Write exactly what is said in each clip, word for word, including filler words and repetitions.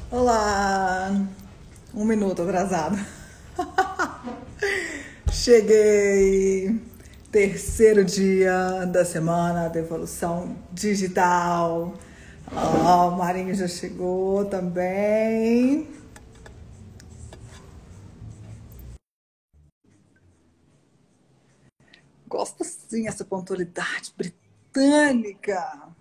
Olá! Um minuto atrasado. Cheguei! Terceiro dia da semana da evolução digital. Ó, o Marinho já chegou também. Gosto sim essa pontualidade britânica.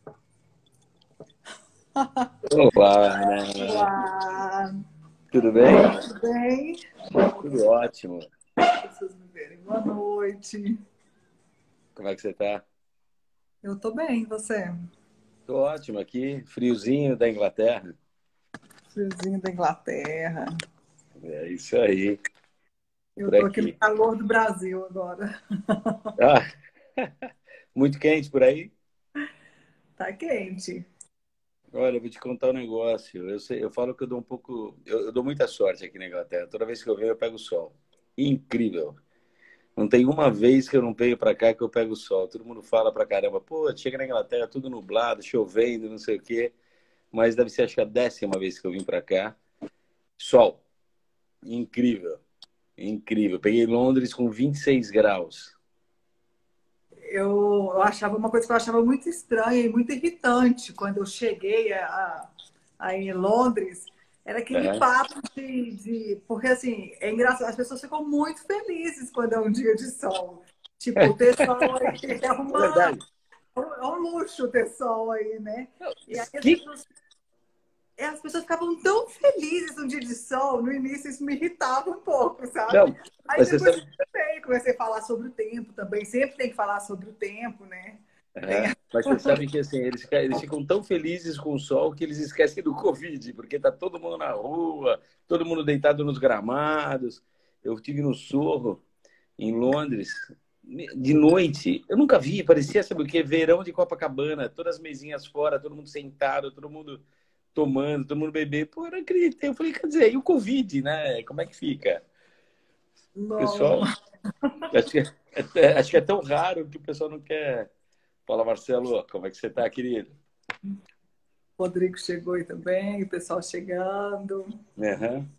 Olá, Ana. Olá! Tudo bem? Tudo bem? Tudo ótimo. Vocês me verem. Boa noite. Como é que você tá? Eu tô bem, e você? Tô ótimo aqui, friozinho da Inglaterra. Friozinho da Inglaterra. É isso aí, Eu por tô aqui no aqui. calor do Brasil agora. Ah, muito quente por aí? Tá quente. Olha, eu vou te contar um negócio. Eu sei, eu falo que eu dou um pouco, eu, eu dou muita sorte aqui na Inglaterra. Toda vez que eu venho, eu pego sol. Incrível. Não tem uma vez que eu não venho pra cá que eu pego sol. Todo mundo fala pra caramba, pô, chega na Inglaterra tudo nublado, chovendo, não sei o quê. Mas deve ser acho que a décima vez que eu vim pra cá. Sol. Incrível. Incrível. Peguei Londres com vinte e seis graus. Eu, eu achava uma coisa que eu achava muito estranha e muito irritante quando eu cheguei a, a- aí em Londres, era aquele Aham. papo de, de- porque assim, é engraçado, as pessoas ficam muito felizes quando é um dia de sol. Tipo, ter sol aí é É uma, verdade. é um luxo ter sol aí, né? E aí as Que... pessoas é, as pessoas ficavam tão felizes no dia de sol, no início isso me irritava um pouco, sabe? Não, Aí mas você depois eu sabe. comecei, comecei a falar sobre o tempo também, sempre tem que falar sobre o tempo, né? Tem... Aham. Mas você sabe que assim, eles, fica- eles ficam tão felizes com o sol que eles esquecem do Covid, porque tá todo mundo na rua, todo mundo deitado nos gramados. Eu estive no Sorro, em Londres, de noite. Eu nunca vi, parecia, sabe o quê? Verão de Copacabana, todas as mesinhas fora, todo mundo sentado, todo mundo tomando, todo mundo bebendo. Pô, eu não acreditei. Eu falei, quer dizer, e o Covid, né? Como é que fica? O Não, pessoal, acho que é, é- acho que é tão raro que o pessoal não quer. Fala, Marcelo, como é que você tá, querido? o Rodrigo chegou aí também, o pessoal chegando. Aham.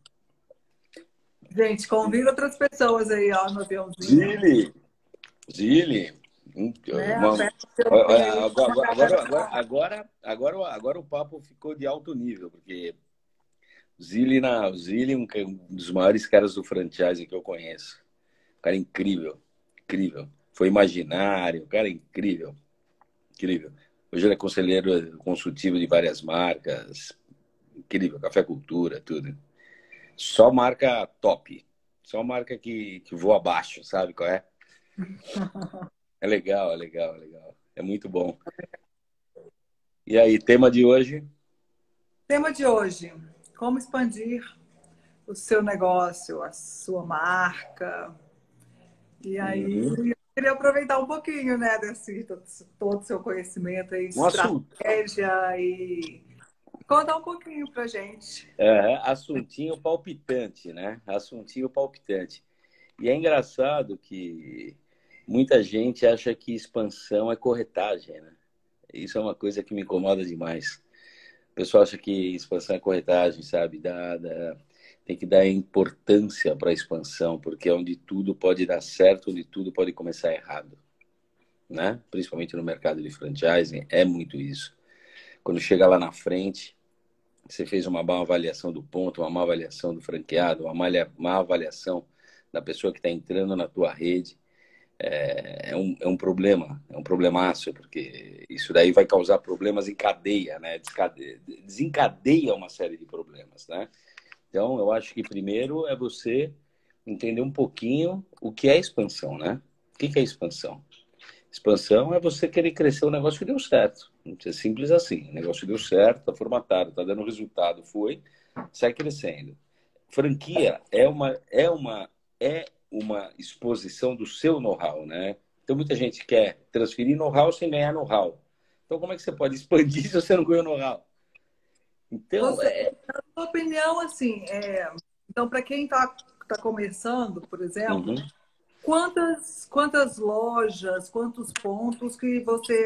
Gente, convida outras pessoas aí, ó, no aviãozinho, Zile, Zile. Hum, né? uma- Aperta o aviãozinho aí, Agora, uma agora, galera agora, pra... agora, agora, agora o papo ficou de alto nível, porque Zile, na, o Zile é um, um dos maiores caras do franchising que eu conheço. Um cara incrível, incrível. Foi imaginário, um cara incrível, incrível. Hoje ele é conselheiro consultivo de várias marcas. Incrível, Café Cultura, tudo. Só marca top. Só marca que, que voa abaixo, sabe qual é? É legal, é legal, é legal. É muito bom. E aí, tema de hoje? Tema de hoje: como expandir o seu negócio, a sua marca. E aí, Uhum. eu queria aproveitar um pouquinho, né, desse todo, todo o seu conhecimento aí de Um assunto. estratégia e contar um pouquinho pra gente. É, assuntinho palpitante, né? Assuntinho palpitante. E é engraçado que muita gente acha que expansão é corretagem, né? Isso é uma coisa que me incomoda demais. O pessoal acha que expansão é corretagem, sabe? Dá, dá- tem que dar importância para a expansão, porque é onde tudo pode dar certo, onde tudo pode começar errado, né? Principalmente no mercado de franchising, é muito isso. Quando chega lá na frente, você fez uma má avaliação do ponto, uma má avaliação do franqueado, uma malha- má avaliação da pessoa que está entrando na tua rede, é, é um, é um problema, é um problemaço, porque isso daí vai causar problemas em cadeia, né? Descadeia, desencadeia uma série de problemas, né? Então, eu acho que primeiro é você entender um pouquinho o que é expansão, né? O que é expansão? Expansão é você querer crescer um negócio que deu certo. É simples assim. O negócio deu certo, está formatado, está dando resultado, foi, sai crescendo. Franquia é uma, é uma, é uma exposição do seu know-how, né? Então, muita gente quer transferir know-how sem ganhar know-how. Então, como é que você pode expandir se você não ganhou know-how? Então, Você, é... na sua opinião, assim, é, então, para quem está tá começando, por exemplo, Uhum. quantas, quantas lojas, quantos pontos que você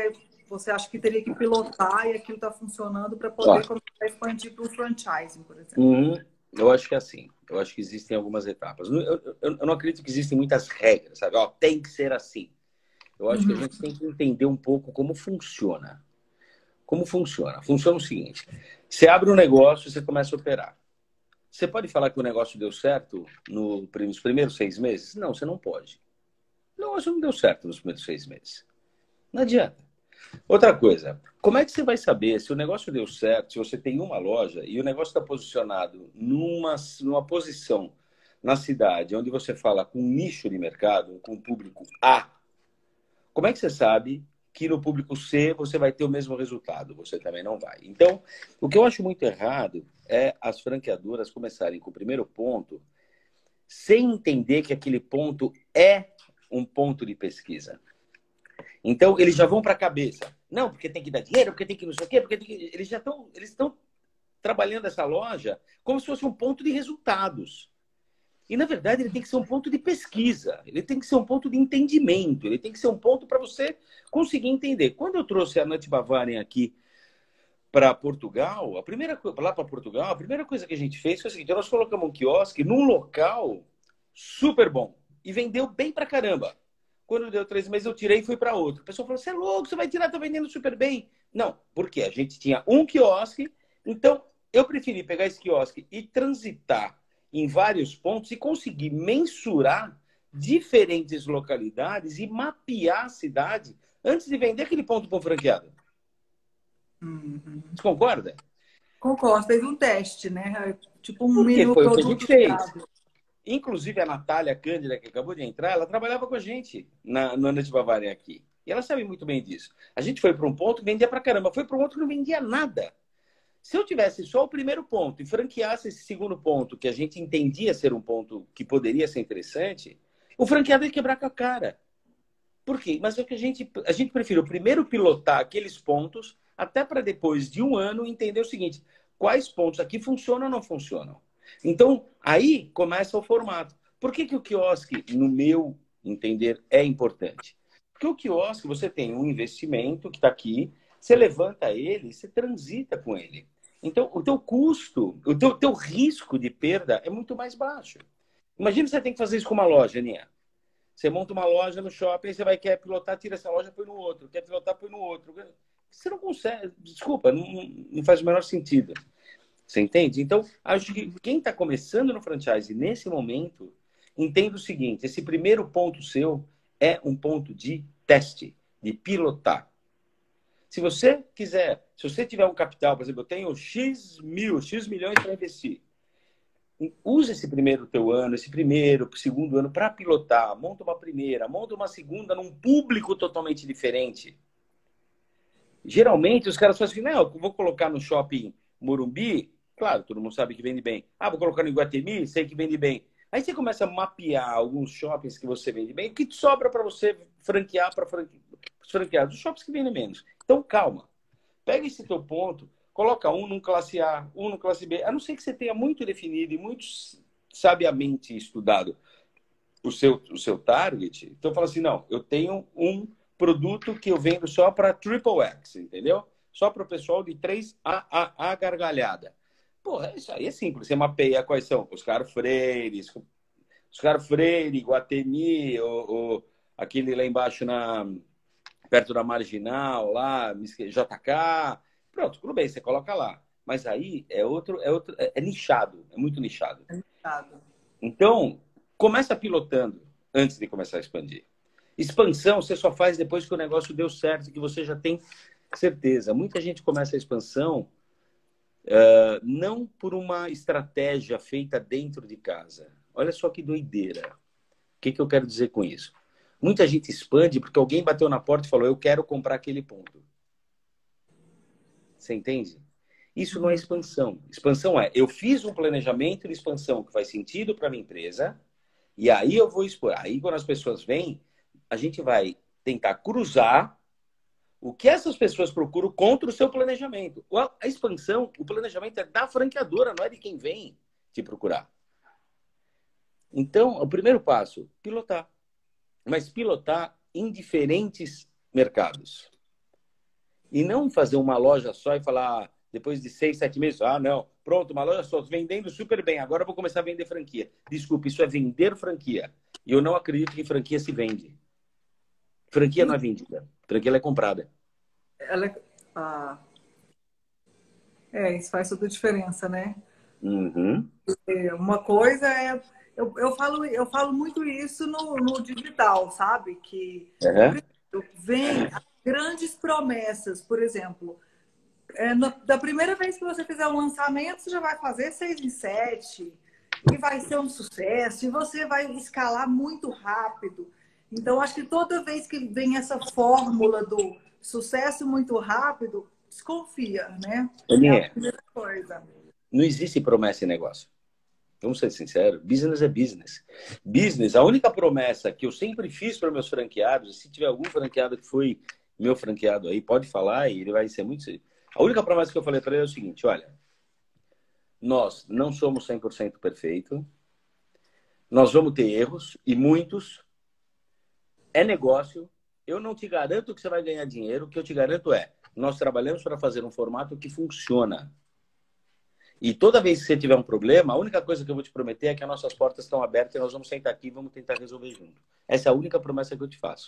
você acha que teria que pilotar e aquilo está funcionando para Ó, poder começar a expandir para o franchising, por exemplo? uhum, eu acho que é assim. Eu acho que existem algumas etapas. Eu, eu, eu não acredito que existem muitas regras, sabe? Ó, tem que ser assim. Eu acho que a Uhum. gente tem que entender um pouco como funciona. Como funciona? Funciona o seguinte: você abre um negócio e você começa a operar. Você pode falar que o negócio deu certo no, nos primeiros seis meses? Não, você não pode. O negócio não deu certo nos primeiros seis meses. Não adianta. Outra coisa, como é que você vai saber se o negócio deu certo, se você tem uma loja e o negócio está posicionado numa, numa posição na cidade onde você fala com um nicho de mercado, com o público A? Como é que você sabe que no público C você vai ter o mesmo resultado? Você também não vai. Então, o que eu acho muito errado é as franqueadoras começarem com o primeiro ponto sem entender que aquele ponto é um ponto de pesquisa. Então, eles já vão para a cabeça. Não, porque tem que dar dinheiro, porque tem que não sei o quê, porque tem que... Eles já estão eles estão trabalhando essa loja como se fosse um ponto de resultados. E, na verdade, ele tem que ser um ponto de pesquisa, ele tem que ser um ponto de entendimento, ele tem que ser um ponto para você conseguir entender. Quando eu trouxe a Nut Bavarian aqui para Portugal, a primeira lá para Portugal, a primeira coisa que a gente fez foi o seguinte: nós colocamos um quiosque num local super bom e vendeu bem para caramba. Quando deu três meses, eu tirei e fui para outro. O pessoal falou: você é louco, você vai tirar, tá vendendo super bem. Não, porque a gente tinha um quiosque, então eu preferi pegar esse quiosque e transitar em vários pontos e conseguir mensurar diferentes localidades e mapear a cidade antes de vender aquele ponto para o franqueado. Uhum. Você concorda? Concordo, fez um teste, né? Tipo um Porque mínimo foi o que a produto gente fez. viável. Inclusive, a Natália Cândida, que acabou de entrar, ela trabalhava com a gente na, na Nut Bavarian aqui. E ela sabe muito bem disso. A gente foi para um ponto que vendia para caramba. Foi para um outro que não vendia nada. Se eu tivesse só o primeiro ponto e franqueasse esse segundo ponto, que a gente entendia ser um ponto que poderia ser interessante, o franqueado ia quebrar com a cara. Por quê? Mas é que a gente, a gente preferiu primeiro pilotar aqueles pontos, até para depois de um ano entender o seguinte: quais pontos aqui funcionam ou não funcionam. Então, aí começa o formato. Por que, que o quiosque, no meu entender, é importante? Porque o quiosque, você tem um investimento que está aqui, você levanta ele, você transita com ele. Então, o teu custo, o teu, teu risco de perda é muito mais baixo. Imagina você tem que fazer isso com uma loja, Aninha. Você monta uma loja no shopping, você vai querer pilotar, tira essa loja, põe no outro. Quer pilotar, põe no outro. Você não consegue. Desculpa, não, não faz o menor sentido. Você entende? Então, acho que quem está começando no franchise nesse momento, entenda o seguinte: esse primeiro ponto seu é um ponto de teste, de pilotar. Se você quiser, se você tiver um capital, por exemplo, eu tenho X mil, X milhões para investir. Usa esse primeiro teu ano, esse primeiro, segundo ano para pilotar. Monta uma primeira, monta uma segunda num público totalmente diferente. Geralmente os caras falam assim: não, eu vou colocar no shopping Morumbi, claro, todo mundo sabe que vende bem. Ah, vou colocar no Iguatemi, sei que vende bem. Aí você começa a mapear alguns shoppings que você vende bem, o que sobra para você franquear para franque... os franqueados, os shoppings que vendem menos. Então, calma. Pega esse teu ponto, coloca um no classe A, um no classe B, a não ser que você tenha muito definido e muito sabiamente estudado o seu, o seu target. Então, fala assim: não, eu tenho um produto que eu vendo só para Triple X, entendeu? Só para o pessoal de três A, A, A gargalhada. Pô, isso aí é simples. Você mapeia quais são os Oscar Freire, Oscar Freire, Iguatemi, ou, ou aquele lá embaixo na perto da Marginal, lá, J K. Pronto, tudo bem, você coloca lá. Mas aí é outro, é outro, é, é nichado, é muito nichado. É limitado. Então, começa pilotando antes de começar a expandir. Expansão você só faz depois que o negócio deu certo, que você já tem certeza. Muita gente começa a expansão uh, não por uma estratégia feita dentro de casa. Olha só que doideira. O que, que eu quero dizer com isso? Muita gente expande porque alguém bateu na porta e falou: eu quero comprar aquele ponto. Você entende? Isso não é expansão. Expansão é: eu fiz um planejamento de expansão que faz sentido para a minha empresa, e aí eu vou expor. Aí, quando as pessoas vêm, a gente vai tentar cruzar o que essas pessoas procuram contra o seu planejamento. A expansão, o planejamento é da franqueadora, não é de quem vem te procurar. Então, o primeiro passo, pilotar. Mas pilotar em diferentes mercados. E não fazer uma loja só e falar, depois de seis, sete meses, ah, não, pronto, uma loja só, vendendo super bem, agora eu vou começar a vender franquia. Desculpe, isso é vender franquia. E eu não acredito que franquia se vende. Franquia não é vendida, franquia ela é comprada. Ela, é- ah, é, isso faz toda a diferença, né? Uhum. É, uma coisa é. Eu, eu falo, eu falo muito isso no, no digital, sabe? Que Uhum. vem grandes promessas, por exemplo. É, no, da primeira vez que você fizer um lançamento, você já vai fazer seis em sete e vai ser um sucesso, e você vai escalar muito rápido. Então, acho que toda vez que vem essa fórmula do sucesso muito rápido, desconfia, né? É a Aninha, primeira coisa. não existe promessa em negócio. Vamos ser sinceros, business é business. Business, a única promessa que eu sempre fiz para meus franqueados, se tiver algum franqueado que foi meu franqueado aí, pode falar e ele vai ser muito... A única promessa que eu falei para ele é o seguinte, olha, nós não somos cem por cento perfeito, nós vamos ter erros, e muitos, é negócio, eu não te garanto que você vai ganhar dinheiro, o que eu te garanto é, nós trabalhamos para fazer um formato que funciona. E toda vez que você tiver um problema, a única coisa que eu vou te prometer é que as nossas portas estão abertas e nós vamos sentar aqui e vamos tentar resolver junto. Essa é a única promessa que eu te faço.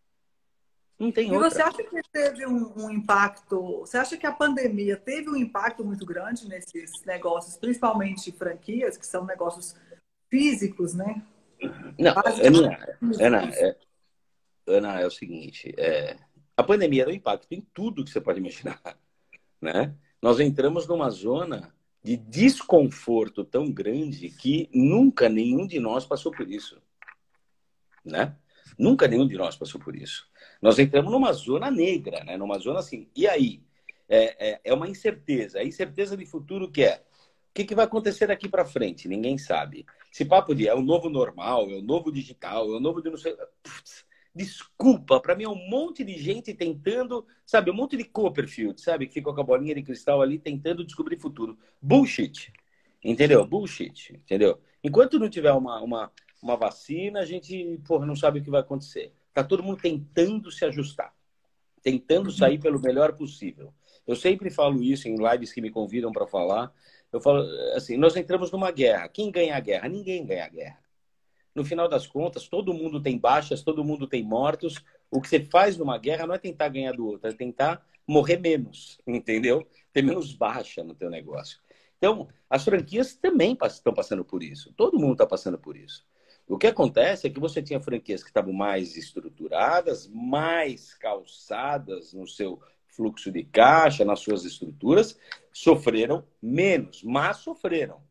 Não tem E você outra. acha que teve um, um impacto? Você acha que a pandemia teve um impacto muito grande nesses negócios, principalmente franquias, que são negócios físicos, né? Não, Basicamente Ana, Ana, físicos. é, Ana, é o seguinte, é, a pandemia deu impacto em tudo que você pode imaginar, né? Nós entramos numa zona de desconforto tão grande que nunca nenhum de nós passou por isso, né? Nunca nenhum de nós passou por isso. Nós entramos numa zona negra, né? Numa zona assim. E aí? É, é, é uma incerteza. A incerteza de futuro que é o que, que vai acontecer daqui para frente? Ninguém sabe. Esse papo de é o novo normal, é o novo digital, é o novo de não sei... Putz, desculpa, para mim é um monte de gente tentando, sabe, um monte de Copperfield, sabe, que fica com a bolinha de cristal ali tentando descobrir futuro. Bullshit. Entendeu? Bullshit. Entendeu? Enquanto não tiver uma, uma, uma vacina, a gente, porra, não sabe o que vai acontecer. Tá todo mundo tentando se ajustar, tentando sair pelo melhor possível. Eu sempre falo isso em lives que me convidam para falar. Eu falo assim, nós entramos numa guerra. Quem ganha a guerra? Ninguém ganha a guerra. No final das contas, todo mundo tem baixas, todo mundo tem mortos. O que você faz numa guerra não é tentar ganhar do outro, é tentar morrer menos, entendeu? Ter menos baixa no teu negócio. Então, as franquias também estão passando por isso. Todo mundo está passando por isso. O que acontece é que você tinha franquias que estavam mais estruturadas, mais calçadas no seu fluxo de caixa, nas suas estruturas, sofreram menos, mas sofreram.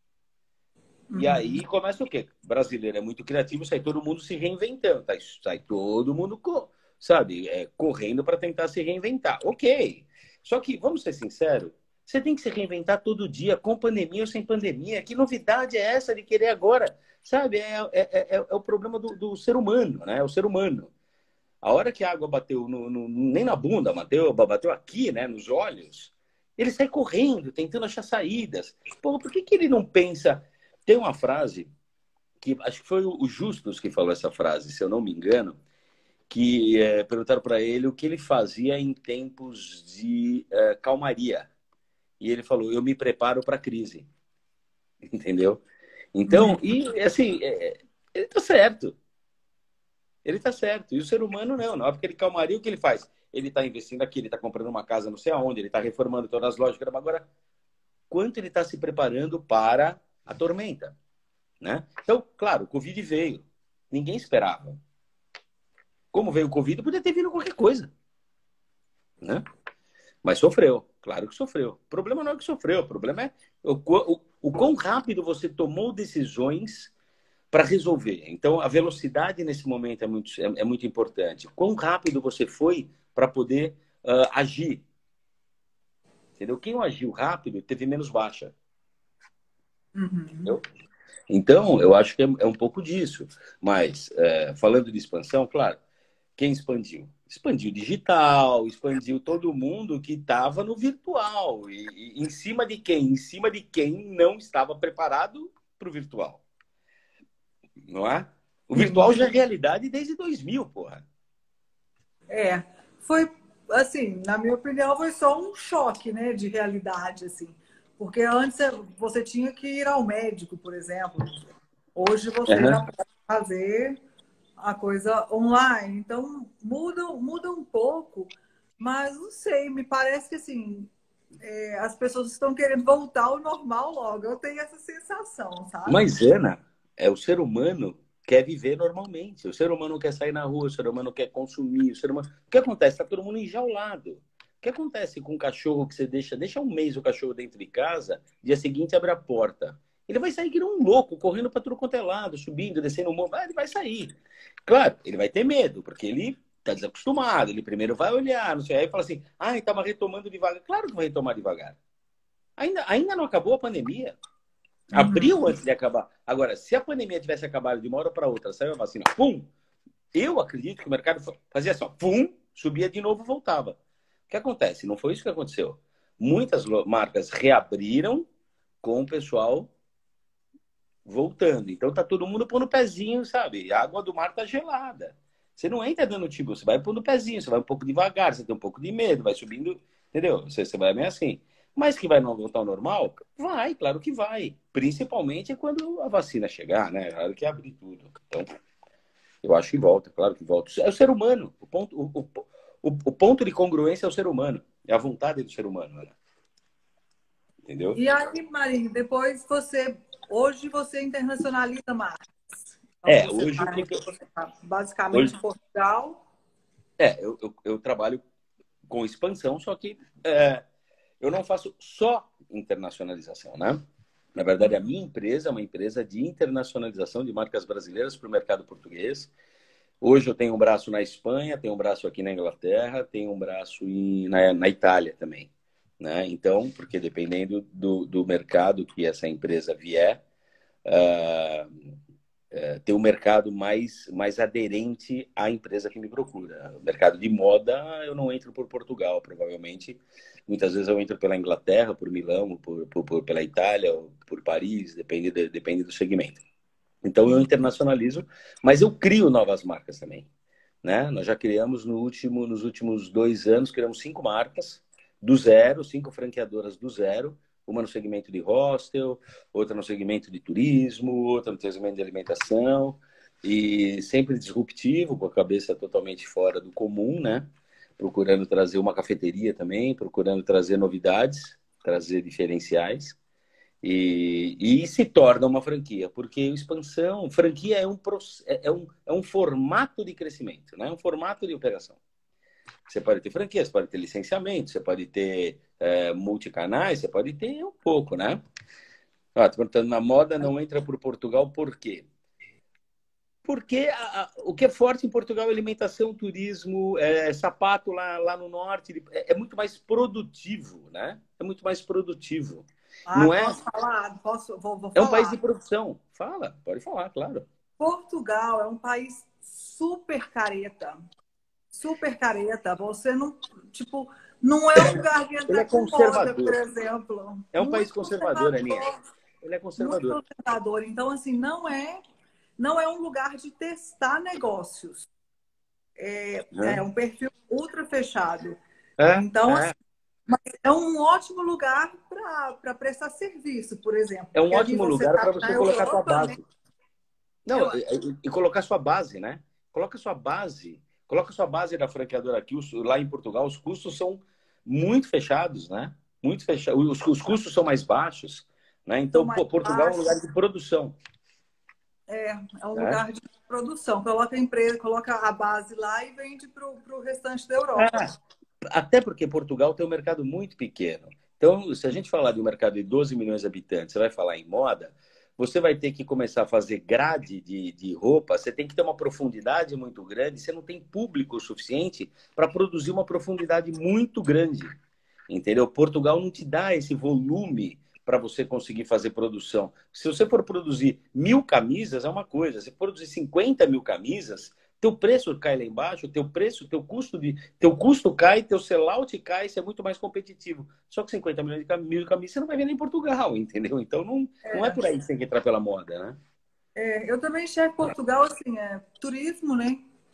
E aí começa o quê? O brasileiro é muito criativo, sai todo mundo se reinventando, tá? Sai todo mundo, sabe, é, correndo para tentar se reinventar. Ok. Só que, vamos ser sinceros, você tem que se reinventar todo dia, com pandemia ou sem pandemia. Que novidade é essa de querer agora? Sabe, é, é, é, é o problema do, do ser humano, né? O ser humano. A hora que a água bateu, no, no, nem na bunda, bateu, bateu aqui, né, nos olhos, ele sai correndo, tentando achar saídas. Pô, por que, que ele não pensa... Tem uma frase, que acho que foi o Justus que falou essa frase, se eu não me engano, que é, perguntaram para ele o que ele fazia em tempos de é, calmaria. E ele falou, eu me preparo para a crise. Entendeu? Então, e assim, é, ele tá certo. Ele tá certo. E o ser humano não. Na hora que ele calmaria, o que ele faz? Ele está investindo aqui, ele está comprando uma casa não sei aonde, ele está reformando todas as lojas. Agora, quanto ele está se preparando para a tormenta? Né? Então, claro, o Covid veio. Ninguém esperava. Como veio o Covid, podia ter vindo qualquer coisa. Né? Mas sofreu. Claro que sofreu. O problema não é que sofreu. O problema é o, o, o quão rápido você tomou decisões para resolver. Então, a velocidade nesse momento é muito, é, é muito importante. Quão rápido você foi para poder uh, agir. Entendeu? Quem agiu rápido teve menos baixa. Uhum. Entendeu? Então, eu acho que é, é um pouco disso. Mas, é, falando de expansão, claro, quem expandiu? Expandiu digital, expandiu todo mundo que estava no virtual. E, e em cima de quem? Em cima de quem não estava preparado para o virtual. Não é? O Sim. virtual já é realidade desde dois mil, porra. É, foi, assim, na minha opinião, foi só um choque, né, de realidade, assim. Porque antes você tinha que ir ao médico, por exemplo. Hoje você já Aham. pode fazer a coisa online. Então, muda, muda um pouco, mas não sei, me parece que assim, é, as pessoas estão querendo voltar ao normal logo. Eu tenho essa sensação, sabe? Mas, Ana, é o ser humano quer viver normalmente. O ser humano quer sair na rua, o ser humano quer consumir, o ser humano... O que acontece? Está todo mundo enjaulado. O que acontece com um cachorro que você deixa, deixa um mês o cachorro dentro de casa, dia seguinte abre a porta. Ele vai sair que nem um louco, correndo para tudo quanto é lado, subindo, descendo o morro. Ah, ele vai sair. Claro, ele vai ter medo, porque ele está desacostumado. Ele primeiro vai olhar, não sei. Aí fala assim, ah, estava retomando devagar. Claro que vai retomar devagar. Ainda, ainda não acabou a pandemia. Abriu Uhum. antes de acabar. Agora, se a pandemia tivesse acabado de uma hora para outra, saiu a vacina, pum! Eu acredito que o mercado fazia assim, ó, pum, subia de novo, voltava. O que acontece? Não foi isso que aconteceu. Muitas marcas reabriram com o pessoal voltando. Então tá todo mundo pondo o pezinho, sabe? A água do mar tá gelada. Você não entra dando tipo, você vai pondo o pezinho, você vai um pouco devagar, você tem um pouco de medo, vai subindo, entendeu? Você, você vai meio assim. Mas que vai não voltar ao normal? Vai, claro que vai. Principalmente quando a vacina chegar, né? Na hora que abrir tudo. Então, eu acho que volta, claro que volta. É o ser humano. O ponto, o, o, o, o ponto de congruência é o ser humano. É a vontade do ser humano, né? Entendeu? E aí, Marinho, depois você, hoje você internacionaliza mais. Então É, você hoje o está que, que eu. você tá basicamente Hoje, em Portugal. é, eu, eu, eu trabalho com expansão, só que é, eu não faço só internacionalização, né? Na verdade, a minha empresa é uma empresa de internacionalização de marcas brasileiras para o mercado português. Hoje eu tenho um braço na Espanha, tenho um braço aqui na Inglaterra, tenho um braço em, na, na Itália também. Né? Então, porque dependendo do, do mercado que essa empresa vier, uh, uh, tem um mercado mais, mais aderente à empresa que me procura. O mercado de moda, eu não entro por Portugal, provavelmente. Muitas vezes eu entro pela Inglaterra, por Milão, por, por, por pela Itália, ou por Paris, depende, de, depende do segmento. Então eu internacionalizo, mas eu crio novas marcas também. Né? Nós já criamos no último, nos últimos dois anos, criamos cinco marcas do zero, cinco franqueadoras do zero, uma no segmento de hostel, outra no segmento de turismo, outra no segmento de alimentação, e sempre disruptivo, com a cabeça totalmente fora do comum, né? Procurando trazer uma cafeteria também, procurando trazer novidades, trazer diferenciais. E, e se torna uma franquia, porque expansão, franquia é um, é, um, é um formato de crescimento, né? É um formato de operação. Você pode ter franquia, você pode ter licenciamento, você pode ter é, multicanais, você pode ter um pouco, né? Ah, tô perguntando, na moda não entra por Portugal, por quê? Porque a, a, o que é forte em Portugal é alimentação, turismo, é, sapato lá, lá no norte, é, é muito mais produtivo, né? É muito mais produtivo. Ah, Não é posso falar? Posso, vou, vou É um país de falar. produção. Fala, pode falar, claro. Portugal é um país super careta. Super careta. Você não, tipo, não é um lugar de Ele entrar é com moda, por conservador. exemplo. É um país Muito conservador, Aninha. conservador, Ele é muito conservador. conservador. Então, assim, não é, não é um lugar de testar negócios. É, é Uhum. um perfil ultra fechado. É, Então, assim, é. é um ótimo lugar para prestar serviço, por exemplo. É um Porque ali ótimo você lugar está para na você colocar a sua Europa, né? base. Não, Eu, e, e- e colocar a sua base, né? Coloca a sua base. Coloca a sua base da franqueadora aqui. Os- lá em Portugal, os custos são muito fechados, né? Muito fechados. Os, os custos são mais baixos, né? sou Então, mais pô, Portugal é um lugar baixo. de produção, É, é um né? lugar de produção. Coloca a empresa, coloca a base lá e vende para o restante da Europa. É, até porque Portugal tem um mercado muito pequeno. Então, se a gente falar de um mercado de doze milhões de habitantes, você vai falar em moda, você vai ter que começar a fazer grade de, de roupa, você tem que ter uma profundidade muito grande, você não tem público suficiente para produzir uma profundidade muito grande. Entendeu? Portugal não te dá esse volume para você conseguir fazer produção. Se você for produzir mil camisas, é uma coisa. Se produzir cinquenta mil camisas, teu preço cai lá embaixo, teu preço, teu custo de, teu custo cai, teu sellout cai, você é muito mais competitivo. Só que cinquenta milhões de mil camisas você não vai vender em Portugal, entendeu? Então não, não é por aí que você tem que entrar pela moda, né? É, eu também enxergo Portugal assim, é turismo, né?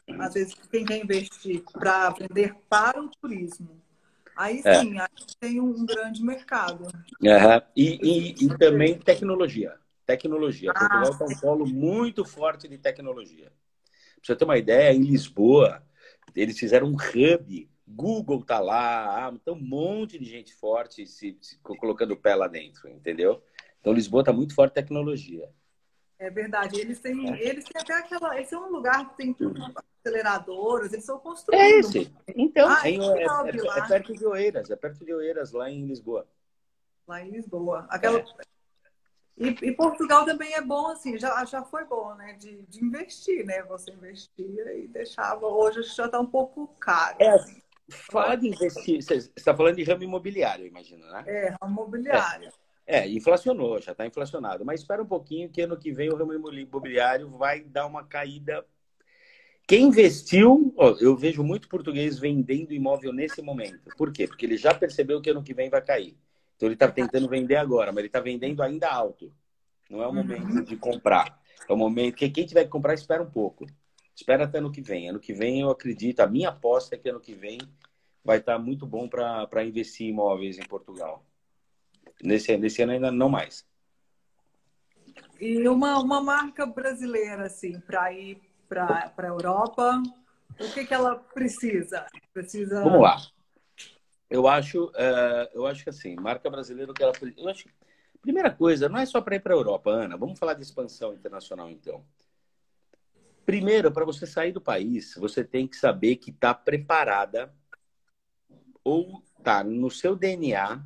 às vezes, quem quer investir para vender para o turismo. Aí É. sim, aí tem um grande mercado. Uhum. E, e, e também tecnologia. Tecnologia. Ah, Portugal está um polo muito forte de tecnologia. Pra você ter uma ideia, em Lisboa, eles fizeram um hub. Google tá lá, ah, então um monte de gente forte se, se colocando o pé lá dentro, entendeu? Então Lisboa tá muito forte em tecnologia. é verdade. Eles têm, eles têm até aquela. Eles são um lugar que tem tudo, aceleradoras, eles estão É construindo. esse. Então, Ah, é, é em- é, legal de é- é lá, perto de Oeiras, é perto de Oeiras, lá em Lisboa. lá em Lisboa. É. Aquela, e, e Portugal também é bom, assim, já, já foi bom, né? De, de investir, né? Você investia e deixava. Hoje já está um pouco caro, É, assim. fala de investir. Você está falando de ramo imobiliário, eu imagino, né? É, ramo É, imobiliário. é, inflacionou, já está inflacionado. Mas espera um pouquinho que ano que vem o ramo imobiliário vai dar uma caída. Quem investiu, ó, eu vejo muito português vendendo imóvel nesse momento. Por quê? Porque ele já percebeu que ano que vem vai cair. Então ele está Vai cair. tentando vender agora, mas ele está vendendo ainda alto. Não é o momento Uhum. de comprar. É o momento que quem tiver que comprar, espera um pouco. Espera até ano que vem. Ano que vem, eu acredito, a minha aposta é que ano que vem vai estar muito bom para investir em imóveis em Portugal. Nesse, nesse ano ainda não mais. E uma, uma marca brasileira, assim, para ir para a Europa, o que, que ela precisa? Vamos Precisa. lá. Eu acho, uh, eu acho que assim, marca brasileira, o que ela. Eu acho, primeira coisa, não é só para ir para a Europa, Ana. Vamos falar de expansão internacional, então. Primeiro, para você sair do país, você tem que saber que está preparada ou está no seu D N A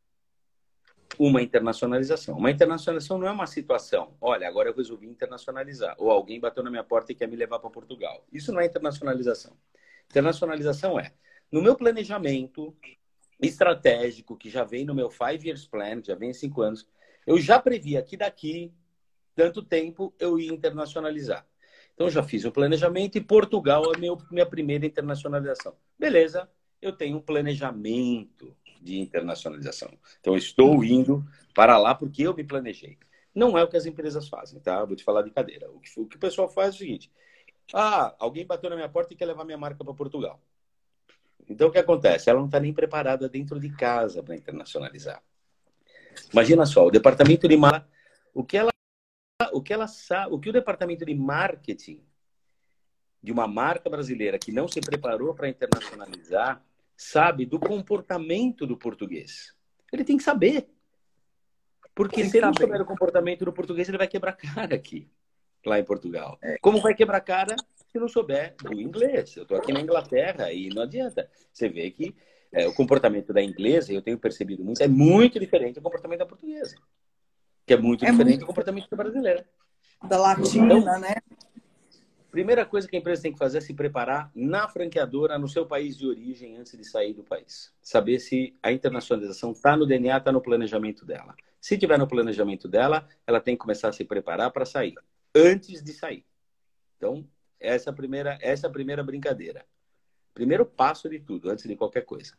uma internacionalização. Uma internacionalização não é uma situação, olha, agora eu resolvi internacionalizar, ou alguém bateu na minha porta e quer me levar para Portugal. Isso não é internacionalização. Internacionalização é, no meu planejamento estratégico, que já vem no meu five years plan, já vem em cinco anos, eu já previa que daqui tanto tempo eu ia internacionalizar. Então, já fiz o planejamento e Portugal é meu, minha primeira internacionalização. Beleza, eu tenho um planejamento de internacionalização. Então, eu estou indo para lá porque eu me planejei. Não é o que as empresas fazem, tá? Vou te falar de cadeira. O que, o que o pessoal faz é o seguinte: ah, alguém bateu na minha porta e quer levar minha marca para Portugal. Então, o que acontece? Ela não está nem preparada dentro de casa para internacionalizar. Imagina só, o departamento de marketing, o que ela o que ela sabe, o que o departamento de marketing de uma marca brasileira que não se preparou para internacionalizar sabe do comportamento do português. Ele tem que saber. Porque Tem se que ele não souber saber. o comportamento do português, ele vai quebrar cara aqui, lá em Portugal. Como vai quebrar cara se não souber do inglês? Eu estou aqui na Inglaterra e não adianta. Você vê que é, o comportamento da inglesa, eu tenho percebido muito, é muito diferente do comportamento da portuguesa. Que é muito É diferente muito do comportamento da brasileira. da Então, Latina, né? primeira coisa que a empresa tem que fazer é se preparar na franqueadora, no seu país de origem, antes de sair do país. Saber se a internacionalização está no D N A, está no planejamento dela. Se tiver no planejamento dela, ela tem que começar a se preparar para sair, antes de sair. Então, essa é a primeira, essa é a primeira brincadeira. Primeiro passo de tudo, antes de qualquer coisa.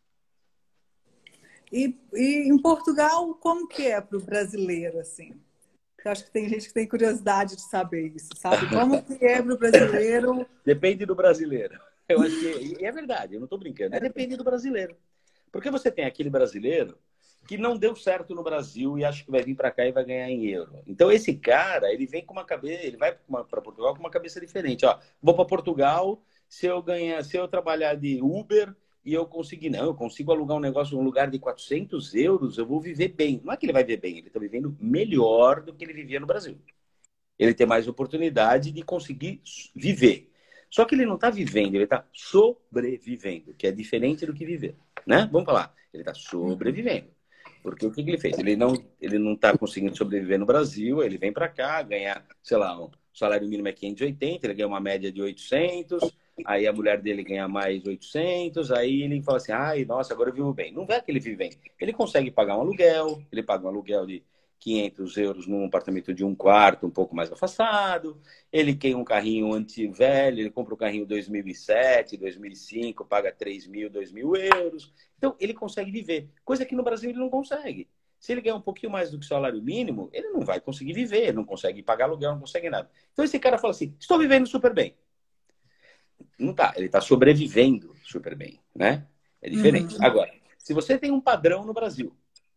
E, e em Portugal, como que é para o brasileiro, assim? Eu acho que tem gente que tem curiosidade de saber isso, sabe? Como que é para o brasileiro? Depende do brasileiro. Eu acho que e é verdade, eu não estou brincando. É depende do brasileiro. Porque você tem aquele brasileiro que não deu certo no Brasil e acha que vai vir para cá e vai ganhar em euro. Então esse cara, ele vem com uma cabeça, ele vai para Portugal com uma cabeça diferente. Ó, vou para Portugal, se eu ganhar, se eu trabalhar de Uber e eu conseguir, não, eu consigo alugar um negócio, um lugar de quatrocentos euros, eu vou viver bem. Não é que ele vai viver bem, ele está vivendo melhor do que ele vivia no Brasil. Ele tem mais oportunidade de conseguir viver. Só que ele não está vivendo, ele está sobrevivendo, que é diferente do que viver, né? Vamos falar, ele está sobrevivendo. Porque o que, que ele fez? Ele não ele não está conseguindo sobreviver no Brasil, ele vem para cá, ganha, sei lá, o salário mínimo é quinhentos e oitenta, ele ganha uma média de oitocentos, aí a mulher dele ganha mais oitocentos, aí ele fala assim, ai, nossa, agora eu vivo bem. Não é que ele vive bem. Ele consegue pagar um aluguel, ele paga um aluguel de quinhentos euros num apartamento de um quarto, um pouco mais afastado. Ele tem um carrinho anti-velho, ele compra um carrinho dois mil e sete, dois mil e cinco, paga três mil, dois mil euros. Então, ele consegue viver, coisa que no Brasil ele não consegue. Se ele ganhar um pouquinho mais do que o salário mínimo, ele não vai conseguir viver, não consegue pagar aluguel, não consegue nada. Então, esse cara fala assim, estou vivendo super bem. Não tá. Ele está sobrevivendo super bem, né? É diferente. Uhum. Agora, se você tem um padrão no Brasil,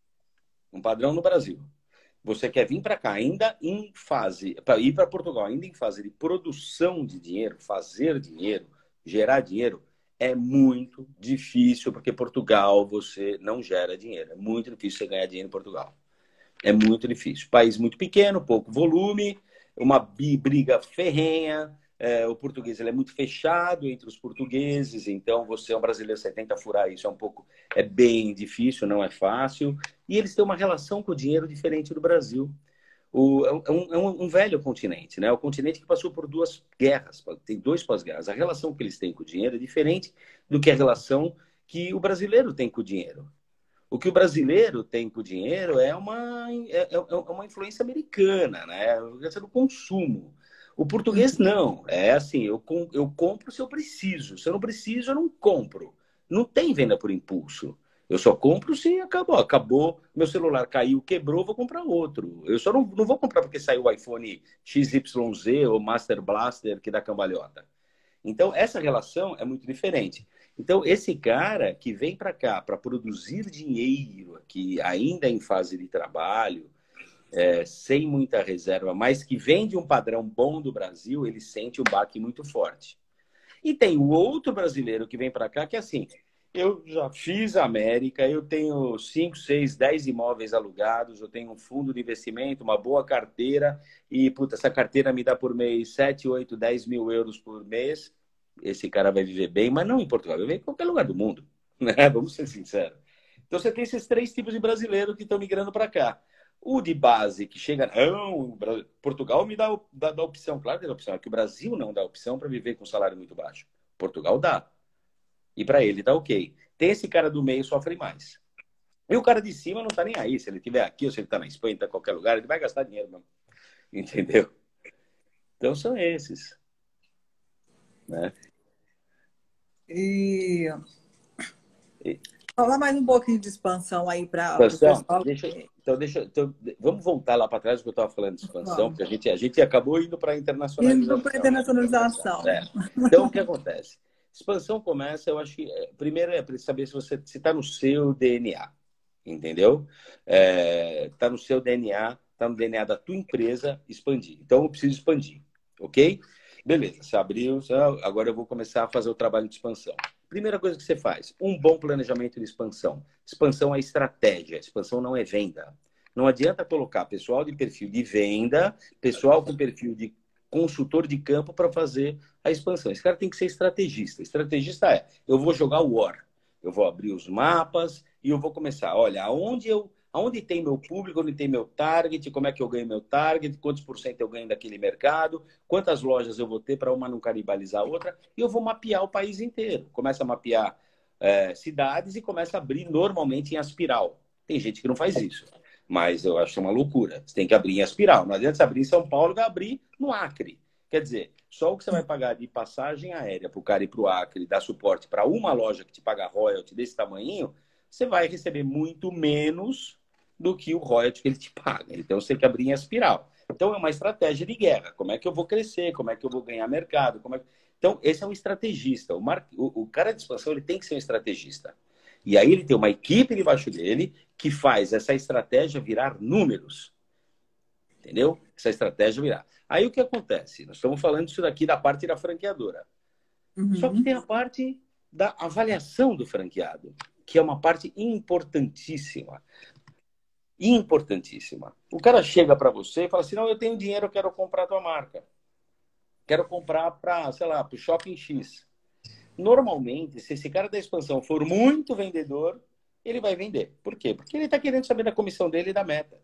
um padrão no Brasil, você quer vir para cá ainda em fase, para ir para Portugal ainda em fase de produção de dinheiro, fazer dinheiro, gerar dinheiro, é muito difícil, porque Portugal você não gera dinheiro. É muito difícil você ganhar dinheiro em Portugal. É muito difícil. País muito pequeno, pouco volume, uma briga ferrenha. É, o português ele é muito fechado entre os portugueses, então você é um brasileiro, você tenta furar isso, é um pouco, é bem difícil, não é fácil. E eles têm uma relação com o dinheiro diferente do Brasil. O, é, um, é um, um velho continente, né? O continente que passou por duas guerras, tem dois pós-guerras. A relação que eles têm com o dinheiro é diferente do que a relação que o brasileiro tem com o dinheiro. O que o brasileiro tem com o dinheiro é uma, é, é uma influência americana, né? É do consumo. O português não. É assim, eu, eu compro se eu preciso. Se eu não preciso, eu não compro. Não tem venda por impulso. Eu só compro se acabou. Acabou, meu celular caiu, quebrou, vou comprar outro. Eu só não, não vou comprar porque saiu o iPhone X Y Z ou Master Blaster que dá cambalhota. Então, essa relação é muito diferente. Então, esse cara que vem para cá para produzir dinheiro aqui, ainda em fase de trabalho, é, sem muita reserva, mas que vem de um padrão bom do Brasil, ele sente um baque muito forte. E tem o outro brasileiro que vem para cá que é assim, eu já fiz a América, eu tenho cinco, seis, dez imóveis alugados, eu tenho um fundo de investimento, uma boa carteira, e puta, essa carteira me dá por mês sete, oito, dez mil euros por mês. Esse cara vai viver bem, mas não em Portugal, vai viver em qualquer lugar do mundo, né? Vamos ser sinceros. Então você tem esses três tipos de brasileiro que estão migrando para cá. O de base que chega, não, Portugal me dá, dá, dá opção, claro que dá opção, é que o Brasil não dá opção para viver com salário muito baixo. Portugal dá. E para ele tá ok. Tem esse cara do meio sofre mais. E o cara de cima não tá nem aí. Se ele estiver aqui ou se ele tá na Espanha, tá em qualquer lugar, ele vai gastar dinheiro mesmo. Entendeu? Então são esses. Né? E E... falar mais um pouquinho de expansão aí para o Expansão, pessoal. deixa, então, deixa, então, vamos voltar lá para trás, que eu estava falando de expansão, Vamos. porque a gente, a gente acabou indo para a internacionalização. Indo para a internacionalização. Né? Então, o que acontece? Expansão começa, eu acho que, primeiro é para saber se você está no seu D N A, entendeu? Está é, no seu D N A, está no D N A da tua empresa expandir. Então, eu preciso expandir, ok? Beleza, você abriu, agora eu vou começar a fazer o trabalho de expansão. Primeira coisa que você faz, um bom planejamento de expansão. Expansão é estratégia, expansão não é venda. Não adianta colocar pessoal de perfil de venda, pessoal com perfil de consultor de campo para fazer a expansão. Esse cara tem que ser estrategista. Estrategista é, eu vou jogar o war, eu vou abrir os mapas e eu vou começar, olha, aonde eu Aonde tem meu público, onde tem meu target, como é que eu ganho meu target, quantos por cento eu ganho daquele mercado, quantas lojas eu vou ter para uma não canibalizar a outra, e eu vou mapear o país inteiro. Começa a mapear é, cidades e começa a abrir normalmente em aspiral. Tem gente que não faz isso, mas eu acho uma loucura. Você tem que abrir em aspiral. Não adianta você abrir em São Paulo e abrir no Acre. Quer dizer, só o que você vai pagar de passagem aérea para o cara ir para o Acre, dar suporte para uma loja que te paga royalty desse tamanhinho, você vai receber muito menos do que o royalty que ele te paga. Então, você tem que abrir em espiral. Então, é uma estratégia de guerra. Como é que eu vou crescer? Como é que eu vou ganhar mercado? Como é que... Então, esse é um estrategista. O, mar... o, o cara de expansão ele tem que ser um estrategista. E aí ele tem uma equipe debaixo dele que faz essa estratégia virar números. Entendeu? Essa estratégia virar. Aí, o que acontece? Nós estamos falando disso daqui da parte da franqueadora. Uhum. Só que tem a parte da avaliação do franqueado, que é uma parte importantíssima. Importantíssima. O cara chega para você e fala assim, não, eu tenho dinheiro, eu quero comprar a tua marca. Quero comprar para, sei lá, para o Shopping X. Normalmente, se esse cara da expansão for muito vendedor, ele vai vender. Por quê? Porque ele está querendo saber da comissão dele e da meta.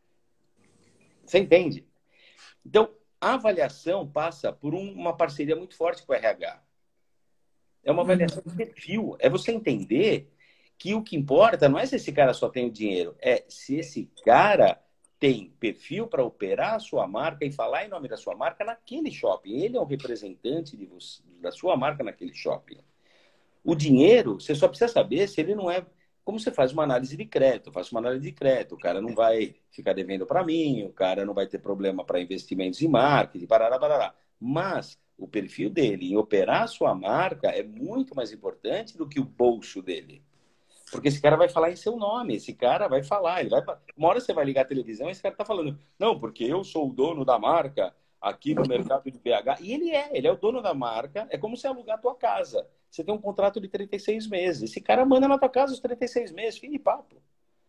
Você entende? Então, a avaliação passa por um, uma parceria muito forte com o R H. É uma avaliação de perfil. É você entender que o que importa não é se esse cara só tem o dinheiro, é se esse cara tem perfil para operar a sua marca e falar em nome da sua marca naquele shopping. Ele é um representante de você, da sua marca naquele shopping. O dinheiro, você só precisa saber se ele não é... Como você faz uma análise de crédito? Eu faço uma análise de crédito. O cara não vai ficar devendo para mim, o cara não vai ter problema para investimentos em marketing, parará, parará. Mas o perfil dele em operar a sua marca é muito mais importante do que o bolso dele. Porque esse cara vai falar em seu nome, esse cara vai falar, ele vai... Uma hora você vai ligar a televisão e esse cara tá falando, não, porque eu sou o dono da marca aqui no mercado de B H. E ele é, ele é o dono da marca, é como se alugar a tua casa. Você tem um contrato de trinta e seis meses. Esse cara manda na tua casa os trinta e seis meses, fim de papo.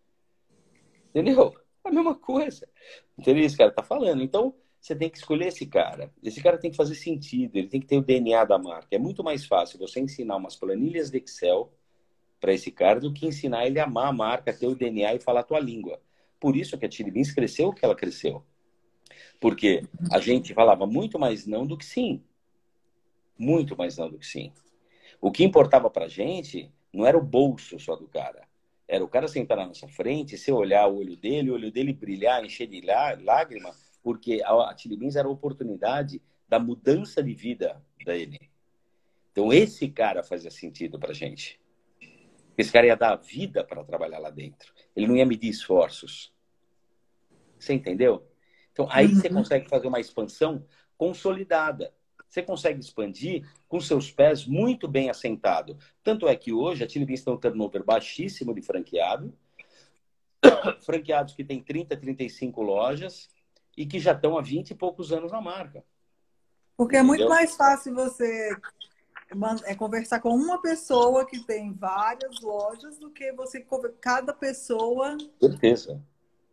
Entendeu? É a mesma coisa. Entendeu? Esse cara tá falando. Então, você tem que escolher esse cara. Esse cara tem que fazer sentido, ele tem que ter o D N A da marca. É muito mais fácil você ensinar umas planilhas de Excel para esse cara do que ensinar ele a amar a marca, ter o D N A e falar a tua língua. Por isso que a Chili Beans cresceu o que ela cresceu. Porque a gente falava muito mais não do que sim. Muito mais não do que sim. O que importava pra gente não era o bolso só do cara. Era o cara sentar na nossa frente, você olhar o olho dele, o olho dele brilhar, encher de lágrima, porque a Chili Beans era a oportunidade da mudança de vida dele. Então esse cara fazia sentido pra gente. Esse cara ia dar a vida para trabalhar lá dentro. Ele não ia medir esforços. Você entendeu? Então, aí uhum. você consegue fazer uma expansão consolidada. Você consegue expandir com seus pés muito bem assentados. Tanto é que hoje a Chili Beans tem um turnover baixíssimo de franqueado. Franqueados que têm trinta, trinta e cinco lojas e que já estão há vinte e poucos anos na marca. Porque entendeu? É muito mais fácil você... é conversar com uma pessoa que tem várias lojas do que você cada pessoa. Certeza.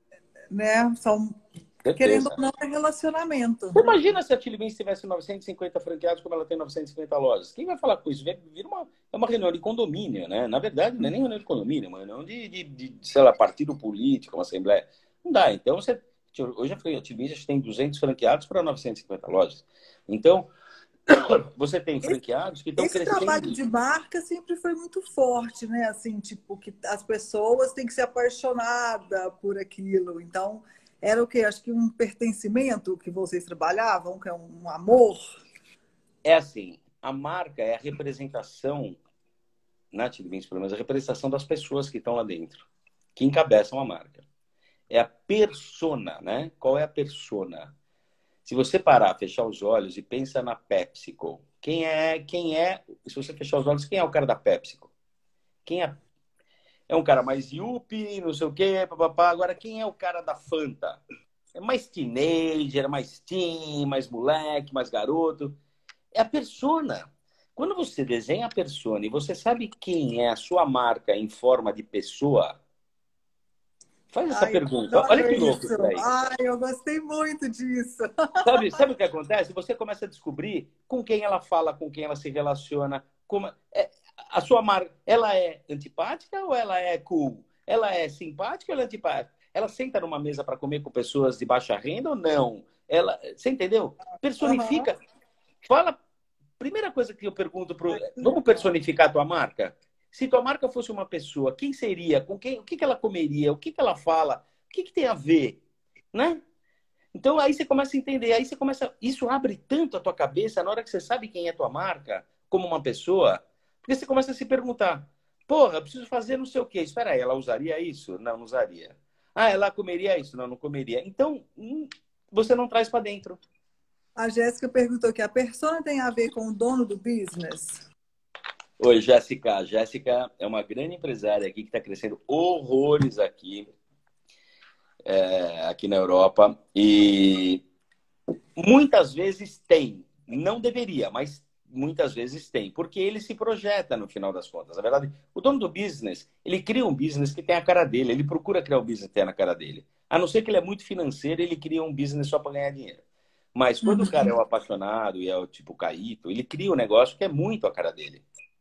Né? São Certeza. Querendo ou não é relacionamento. Você imagina se a Chili Beans tivesse novecentos e cinquenta franqueados como ela tem novecentos e cinquenta lojas. Quem vai falar com isso? Vira uma, é uma reunião de condomínio, né? Na verdade, não é nem reunião de condomínio, é uma reunião de, de, de sei lá, partido político, uma assembleia. Não dá. Então, você, hoje a Chili Beans tem duzentos franqueados para novecentas e cinquenta lojas. Então, você tem franqueados que estão crescendo. Esse trabalho de marca sempre foi muito forte, né? Assim, tipo, que as pessoas têm que ser apaixonadas por aquilo. Então, era o quê? Acho que um pertencimento que vocês trabalhavam, que é um amor. É assim, a marca é a representação, na Chili Beans, pelo menos, a representação das pessoas que estão lá dentro, que encabeçam a marca. É a persona, né? Qual é a persona? Se você parar, fechar os olhos e pensa na PepsiCo, quem é, quem é, se você fechar os olhos, quem é o cara da PepsiCo? Quem é? É um cara mais yuppie, não sei o quê, papapá. Agora, quem é o cara da Fanta? É mais teenager, mais teen, mais moleque, mais garoto. É a persona. Quando você desenha a persona e você sabe quem é a sua marca em forma de pessoa, faz essa Ai, pergunta. Olha que louco isso. isso daí. Ai, eu gostei muito disso. Sabe, sabe o que acontece? Você começa a descobrir com quem ela fala, com quem ela se relaciona. Como... É, a sua marca, ela é antipática ou ela é cool? Ela é simpática ou ela é antipática? Ela senta numa mesa para comer com pessoas de baixa renda ou não? Ela, você entendeu? Personifica. Uhum. Fala. Primeira coisa que eu pergunto pro, vamos personificar a tua marca? Se tua marca fosse uma pessoa, quem seria? Com quem? O que que ela comeria? O que que ela fala? O que que tem a ver, né? Então aí você começa a entender, aí você começa, isso abre tanto a tua cabeça na hora que você sabe quem é tua marca como uma pessoa, porque você começa a se perguntar, porra, eu preciso fazer não sei o quê. Espera aí, ela usaria isso? Não, não usaria. Ah, ela comeria isso? Não, não comeria. Então, hum, você não traz para dentro. A Jéssica perguntou que a persona tem a ver com o dono do business? Oi, Jéssica. Jéssica é uma grande empresária aqui que está crescendo horrores aqui, é, aqui na Europa. E muitas vezes tem. Não deveria, mas muitas vezes tem. Porque ele se projeta no final das contas. Na verdade, o dono do business, ele cria um business que tem a cara dele. Ele procura criar um business que tem a cara dele. A não ser que ele é muito financeiro, ele cria um business só para ganhar dinheiro. Mas quando uhum. o cara é o apaixonado e é o tipo Caíto, ele cria um negócio que é muito a cara dele.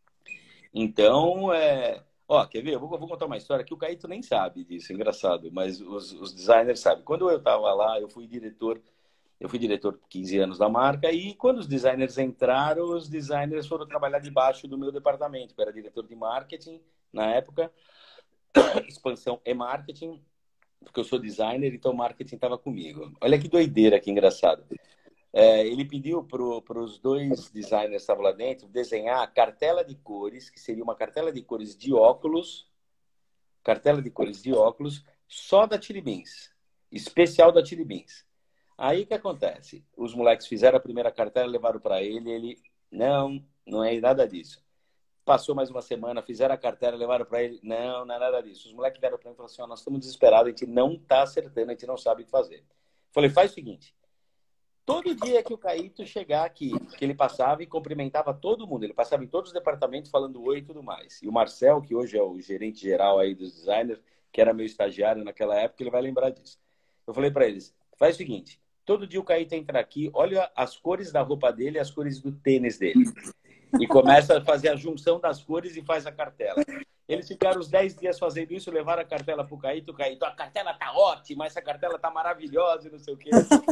Então, é... ó, quer ver? Eu vou, eu vou contar uma história que o Caíto nem sabe disso, é engraçado, mas os, os designers sabem. Quando eu estava lá, eu fui diretor, eu fui diretor por quinze anos da marca, e quando os designers entraram, os designers foram trabalhar debaixo do meu departamento. Eu era diretor de marketing na época, expansão e marketing, porque eu sou designer, então o marketing estava comigo. Olha que doideira, que engraçado. É, ele pediu para os dois designers que estavam lá dentro desenhar a cartela de cores, que seria uma cartela de cores de óculos, cartela de cores de óculos, só da Chili Beans, especial da Chili Beans. Aí o que acontece? Os moleques fizeram a primeira cartela, levaram para ele, ele, não, não é nada disso. Passou mais uma semana, fizeram a cartela, levaram para ele, não, não é nada disso. Os moleques deram para mim e falaram assim, oh, nós estamos desesperados, a gente não está acertando, a gente não sabe o que fazer. Falei, faz o seguinte, todo dia que o Caíto chegar aqui, que ele passava e cumprimentava todo mundo, ele passava em todos os departamentos falando oi e tudo mais. E o Marcel, que hoje é o gerente geral aí dos designers, que era meu estagiário naquela época, ele vai lembrar disso. Eu falei para eles, faz o seguinte, todo dia o Caíto entra aqui, olha as cores da roupa dele e as cores do tênis dele. E começa a fazer a junção das cores e faz a cartela. Eles ficaram os dez dias fazendo isso, levaram a cartela para o Caíto, o Caíto, a cartela tá ótima, essa cartela tá maravilhosa e não sei o quê.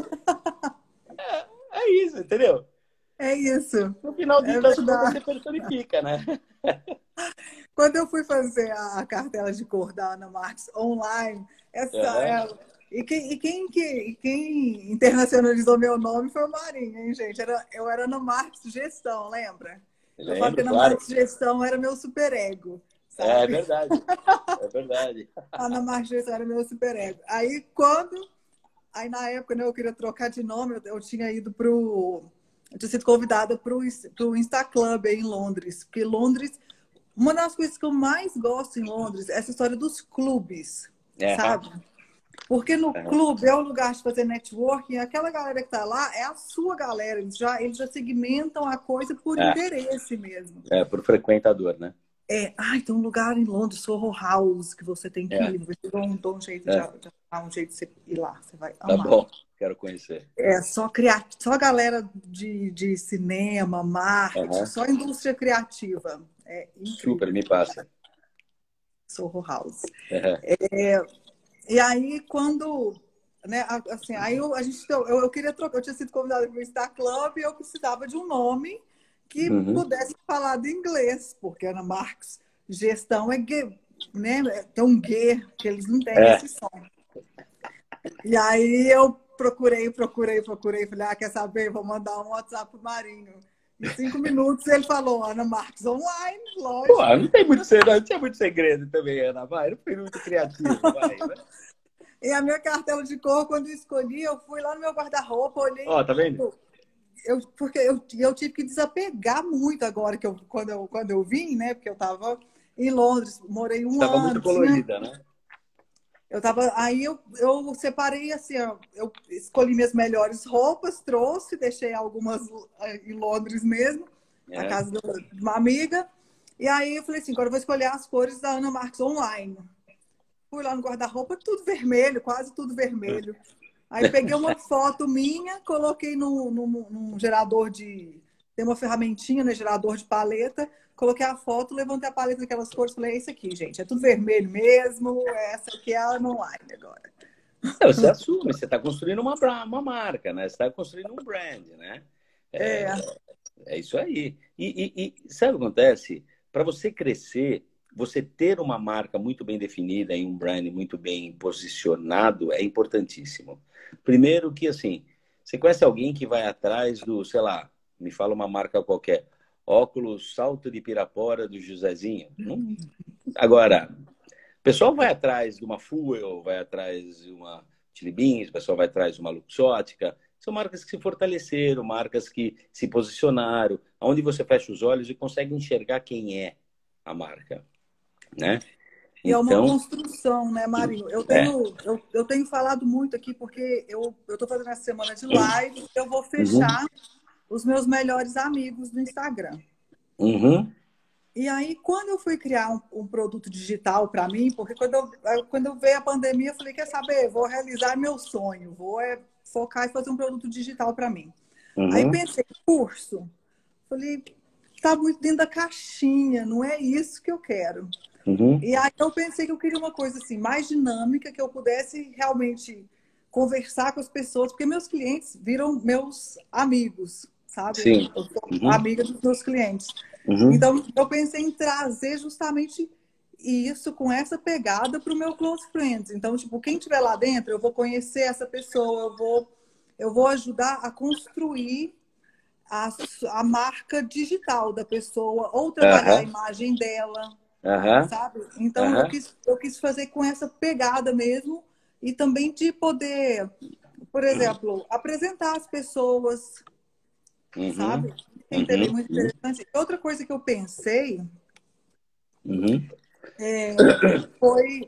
É, é isso, entendeu? É isso. No final de é das contas, você personifica, né? Quando eu fui fazer a cartela de cor da Ana Marques online, essa, Uhum. ela, e, quem, e quem, que, quem internacionalizou meu nome foi o Marinho, hein, gente? Era, eu era Ana Marques Gestão, lembra? Lembro, eu falo que Ana claro. Marques Gestão era meu superego. Sabe? É verdade. É verdade. Ana Marques Gestão era meu superego. Aí, quando... Aí, na época, né, eu queria trocar de nome, eu, eu tinha ido para o... Eu tinha sido convidada para o Insta Club aí em Londres. Porque Londres... Uma das coisas que eu mais gosto em Londres é essa história dos clubes, É. sabe? Porque no É. clube é o lugar de fazer networking, aquela galera que está lá é a sua galera, eles já, eles já segmentam a coisa por É. interesse mesmo. É, por frequentador, né? É, ai, tem um lugar em Londres, Soho House, que você tem que É. ir, você dá um, dá um jeito É. de, de dar um jeito de você ir lá, você vai Tá amar. bom, quero conhecer. É, só, criat... só galera de, de cinema, marketing, Uhum. só indústria criativa. É incrível. Super, me passa. Soho House. Uhum. É, e aí, quando... Né, assim, aí eu, a gente, eu, eu queria trocar, eu tinha sido convidada para o Star Club e eu precisava de um nome que Uhum. pudesse falar de inglês, porque Ana Marques Gestão é gay, né? Tem um G, que eles não têm É. esse som. E aí eu procurei, procurei, procurei, falei, ah, quer saber? Vou mandar um WhatsApp pro Marinho. Em cinco minutos ele falou, Ana Marques online, lógico. Pô, não tem muito segredo, não tinha muito segredo também, Ana, vai, não foi muito criativo, vai, vai. E a minha cartela de cor, quando eu escolhi, eu fui lá no meu guarda-roupa, olhei. Ó, tá vendo? Eu, porque eu, eu tive que desapegar muito agora, que eu, quando, eu, quando eu vim, né? Porque eu estava em Londres, morei um Você tava ano. muito colorida, né? Eu tava, aí eu, eu separei assim, ó, eu escolhi minhas melhores roupas, trouxe, deixei algumas em Londres mesmo, É. na casa de uma amiga. E aí eu falei assim, agora eu vou escolher as cores da Ana Marques online. Fui lá no guarda-roupa, tudo vermelho, quase tudo vermelho. Aí peguei uma foto minha, coloquei num, num, num gerador de... Tem uma ferramentinha, né? Gerador de paleta. Coloquei a foto, levantei a paleta daquelas cores. Falei, é isso aqui, gente. É tudo vermelho mesmo. Essa aqui é a online agora. É, você assume, você está construindo uma, uma marca, né? Você está construindo um brand, né? É, É. é isso aí. E, e, e sabe o que acontece? Para você crescer, você ter uma marca muito bem definida e um brand muito bem posicionado é importantíssimo. Primeiro que, assim, você conhece alguém que vai atrás do, sei lá, me fala uma marca qualquer, óculos Salto de Pirapora do Josézinho? Não... Agora, o pessoal vai atrás de uma Fuel, vai atrás de uma Chili Beans, o pessoal vai atrás de uma Luxótica. São marcas que se fortaleceram, marcas que se posicionaram, onde você fecha os olhos e consegue enxergar quem é a marca, né? E é uma Então, construção, né, Marinho? Eu tenho, é. eu, eu tenho falado muito aqui, porque eu estou fazendo essa semana de live, eu vou fechar uhum. os meus melhores amigos no Instagram. Uhum. E aí, quando eu fui criar um, um produto digital para mim, porque quando eu, quando eu veio a pandemia, eu falei, quer saber, vou realizar meu sonho, vou é, focar e fazer um produto digital para mim. Uhum. Aí pensei, curso. Falei, tá muito dentro da caixinha, não é isso que eu quero. Uhum. E aí eu pensei que eu queria uma coisa assim, mais dinâmica, que eu pudesse realmente conversar com as pessoas, porque meus clientes viram meus amigos, sabe? Sim. Eu sou uhum. amiga dos meus clientes. Uhum. Então, eu pensei em trazer justamente isso com essa pegada para o meu close friends. Então, tipo, quem estiver lá dentro, eu vou conhecer essa pessoa, eu vou, eu vou ajudar a construir a, a marca digital da pessoa, ou trabalhar uhum. a imagem dela. Uhum. Sabe? Então, uhum. eu, quis, eu quis fazer com essa pegada mesmo e também de poder por exemplo, apresentar as pessoas, Uhum. sabe? Uhum. Entender, muito interessante. Outra coisa que eu pensei Uhum. é, foi,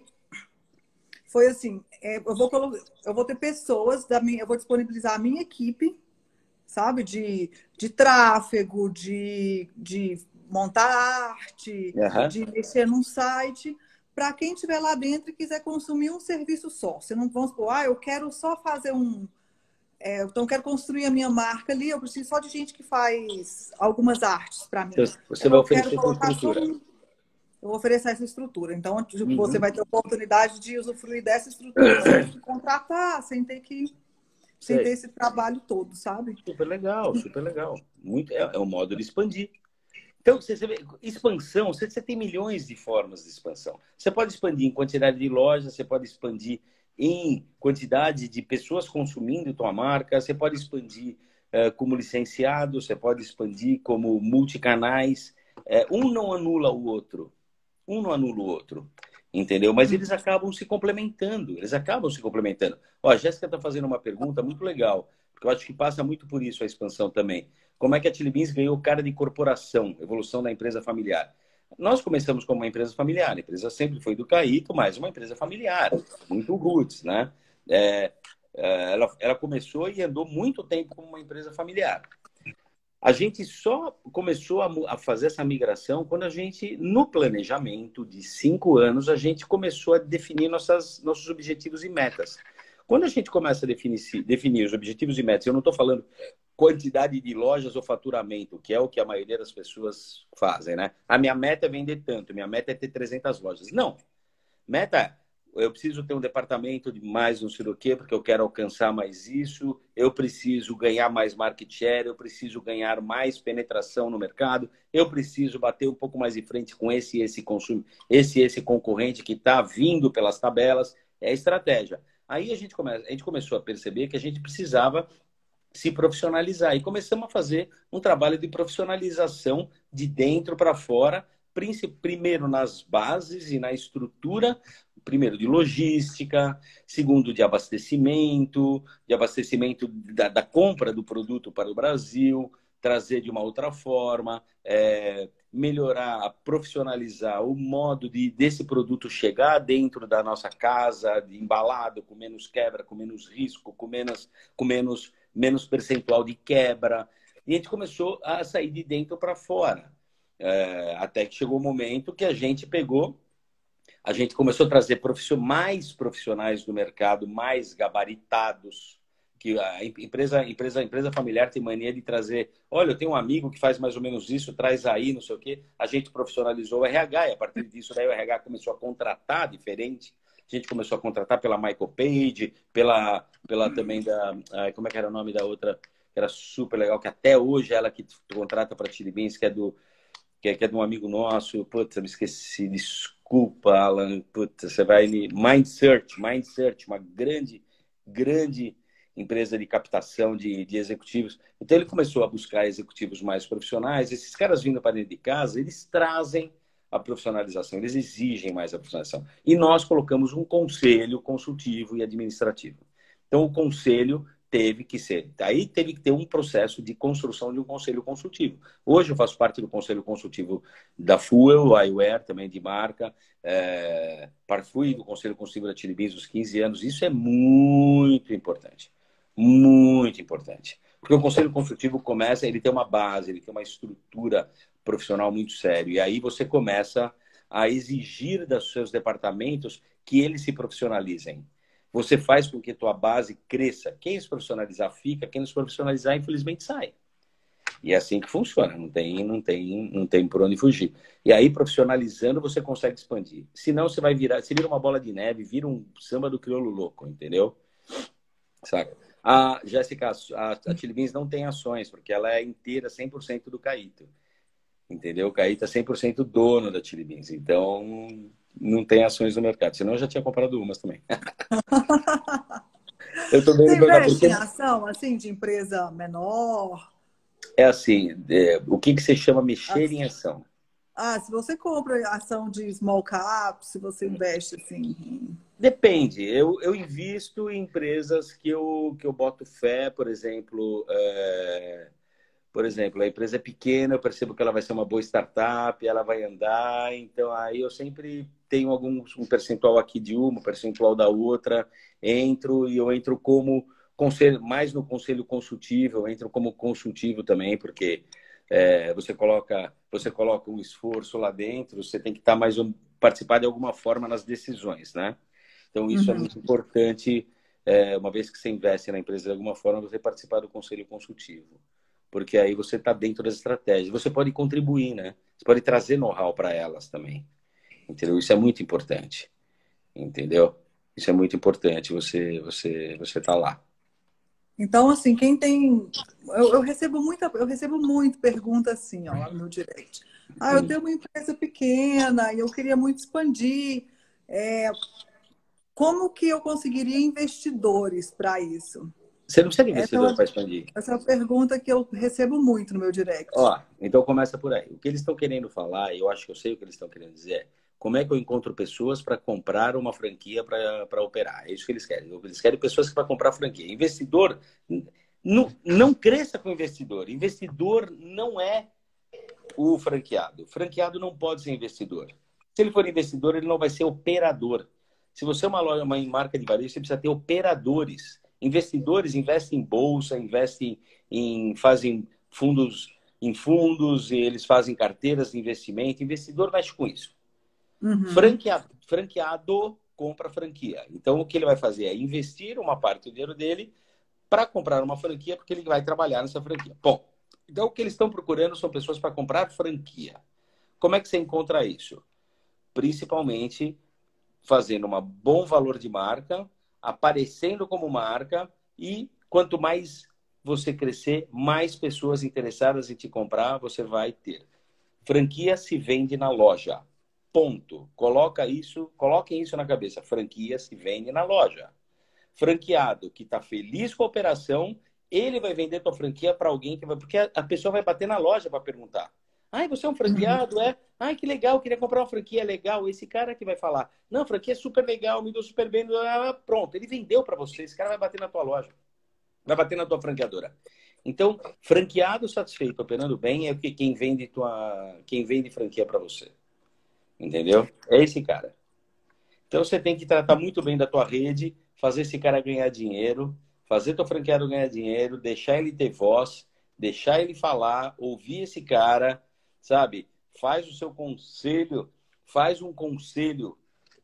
foi assim, é, eu, vou colo- eu vou ter pessoas, da minha, eu vou disponibilizar a minha equipe, sabe? De, de tráfego, de, de montar arte, Aham. de mexer num site, para quem estiver lá dentro e quiser consumir um serviço só. Você não vamos supor, ah, eu quero só fazer um. É, então, eu quero construir a minha marca ali, eu preciso só de gente que faz algumas artes para mim. Você você Então, vai eu quero oferecer essa colocar só estrutura. um. Eu vou oferecer essa estrutura. Então, tipo, você Uhum. vai ter a oportunidade de usufruir dessa estrutura sem ter que contratar, sem ter que sem ter Sei. esse trabalho todo, sabe? Super legal, super legal. Muito, é, é um modo de expandir. Então, você, você vê, expansão, você, você tem milhões de formas de expansão. Você pode expandir em quantidade de lojas, você pode expandir em quantidade de pessoas consumindo tua marca, você pode expandir eh, como licenciado, você pode expandir como multicanais. Eh, um não anula o outro. Um não anula o outro. Entendeu? Mas eles acabam se complementando. Eles acabam se complementando. Ó, a Jéssica está fazendo uma pergunta muito legal, porque eu acho que passa muito por isso a expansão também. Como é que a Chili Beans ganhou cara de corporação, evolução da empresa familiar? Nós começamos como uma empresa familiar. A empresa sempre foi do Caíto, mas uma empresa familiar, muito roots, né? É, é, ela, ela começou e andou muito tempo como uma empresa familiar. A gente só começou a, a fazer essa migração quando a gente, no planejamento de cinco anos, a gente começou a definir nossas, nossos objetivos e metas. Quando a gente começa a definir, definir os objetivos e metas, eu não estou falando quantidade de lojas ou faturamento, que é o que a maioria das pessoas fazem, né? A minha meta é vender tanto, minha meta é ter trezentas lojas. Não. Meta é, eu preciso ter um departamento de mais não sei o quê, porque eu quero alcançar mais isso, eu preciso ganhar mais market share, eu preciso ganhar mais penetração no mercado, eu preciso bater um pouco mais de frente com esse esse consumo, esse esse concorrente que está vindo pelas tabelas, é a estratégia. Aí a gente, come, a gente começou a perceber que a gente precisava se profissionalizar e começamos a fazer um trabalho de profissionalização de dentro para fora, primeiro nas bases e na estrutura, primeiro de logística, segundo de abastecimento, de abastecimento da, da compra do produto para o Brasil, trazer de uma outra forma, é, melhorar, profissionalizar o modo de desse produto chegar dentro da nossa casa, de embalado, com menos quebra, com menos risco, com menos, com menos, menos percentual de quebra. E a gente começou a sair de dentro para fora. É, até que chegou o momento que a gente pegou, a gente começou a trazer mais profissionais do mercado, mais gabaritados, que a empresa, empresa, empresa familiar tem mania de trazer, olha, eu tenho um amigo que faz mais ou menos isso, traz aí, não sei o quê. A gente profissionalizou o R H e a partir disso daí o R H começou a contratar diferente. A gente começou a contratar pela Michael Page, pela, pela também da, como é que era o nome da outra, que era super legal, que até hoje ela que contrata para Chili Beans, que é do que é, que é de um amigo nosso, putz, eu me esqueci, desculpa, Alan, putz, você vai me... MindSearch, MindSearch, uma grande, grande empresa de captação de, de executivos. Então ele começou a buscar executivos mais profissionais, esses caras vindo para dentro de casa, eles trazem a profissionalização, eles exigem mais a profissionalização. E nós colocamos um conselho consultivo e administrativo. Então o conselho teve que ser, aí teve que ter um processo de construção de um conselho consultivo. Hoje eu faço parte do conselho consultivo da Fuel, Eyewear, também de marca, é, fui do conselho consultivo da Chili Beans uns quinze anos, isso é muito importante, muito importante, porque o conselho consultivo começa, ele tem uma base, ele tem uma estrutura profissional muito séria, e aí você começa a exigir dos seus departamentos que eles se profissionalizem. Você faz com que a tua base cresça. Quem se profissionalizar fica, quem não se profissionalizar, infelizmente, sai. E é assim que funciona, não tem, não tem, não tem por onde fugir. E aí, profissionalizando, você consegue expandir. Senão, você vai virar, você vira uma bola de neve, vira um samba do crioulo louco, entendeu? Saca? A Jéssica, a, a Chili Beans não tem ações, porque ela é inteira cem por cento do Caíto. Entendeu? O Caíto é cem por cento dono da Chili Beans. Então, não tem ações no mercado. Senão, eu já tinha comprado umas também. Eu tô Você vendo perguntar por investe quê? em ação, assim, de empresa menor? É assim, é, o que, que você chama mexer em ação? Ah, se você compra ação de small cap, se você investe, assim... Depende. Eu, eu invisto em empresas que eu, que eu boto fé, por exemplo, é, por exemplo, a empresa é pequena, eu percebo que ela vai ser uma boa startup, ela vai andar, então aí eu sempre tenho algum um percentual aqui de uma, um percentual da outra, entro e eu entro como conselho, mais no conselho consultivo, eu entro como consultivo também, porque é, você coloca você coloca um esforço lá dentro, você tem que estar mais um, participar de alguma forma nas decisões, né? Então isso é Uhum. muito importante, é, uma vez que você investe na empresa de alguma forma, você participar do conselho consultivo, porque aí você está dentro das estratégias. Você pode contribuir, né? Você pode trazer know-how para elas também, entendeu? Isso é muito importante, entendeu? Isso é muito importante, você você você tá lá. Então, assim, quem tem. Eu, eu recebo muita, eu recebo muito pergunta assim, ó, lá no meu direct. Ah, eu Hum. tenho uma empresa pequena e eu queria muito expandir. É, como que eu conseguiria investidores para isso? Você não precisa de Essa é investidor uma, para expandir. essa é uma pergunta que eu recebo muito no meu direct. Ó, então começa por aí. O que eles estão querendo falar, e eu acho que eu sei o que eles estão querendo dizer, é como é que eu encontro pessoas para comprar uma franquia para operar? É isso que eles querem. Eles querem pessoas que vão comprar franquia. Investidor, não, não cresça com investidor. Investidor não é o franqueado. Franqueado não pode ser investidor. Se ele for investidor, ele não vai ser operador. Se você é uma loja, uma marca de varejo, você precisa ter operadores. Investidores investem em bolsa, investem em fazem fundos em fundos, e eles fazem carteiras de investimento. Investidor mexe com isso. Uhum, Franqueado, franqueado compra franquia. Então, o que ele vai fazer é investir uma parte do dinheiro dele para comprar uma franquia, porque ele vai trabalhar nessa franquia. Bom, então o que eles estão procurando são pessoas para comprar franquia. Como é que você encontra isso? Principalmente fazendo um bom valor de marca, aparecendo como marca e quanto mais você crescer, mais pessoas interessadas em te comprar você vai ter. Franquia se vende na loja. Ponto. Coloca isso, coloquem isso na cabeça. Franquia se vende na loja. Franqueado que está feliz com a operação, ele vai vender tua franquia para alguém que vai. Porque a pessoa vai bater na loja para perguntar. Ai, você é um uhum. franqueado? É? Ai, que legal, queria comprar uma franquia legal. Esse cara que vai falar, não, franquia é super legal, me deu super bem. Pronto, ele vendeu para você. Esse cara vai bater na tua loja, vai bater na tua franqueadora. Então, franqueado satisfeito, operando bem, é o que quem vende tua, quem vende franquia para você. Entendeu? É esse cara. Então você tem que tratar muito bem da tua rede, fazer esse cara ganhar dinheiro, fazer teu franqueado ganhar dinheiro, deixar ele ter voz, deixar ele falar, ouvir esse cara, sabe? Faz o seu conselho, faz um conselho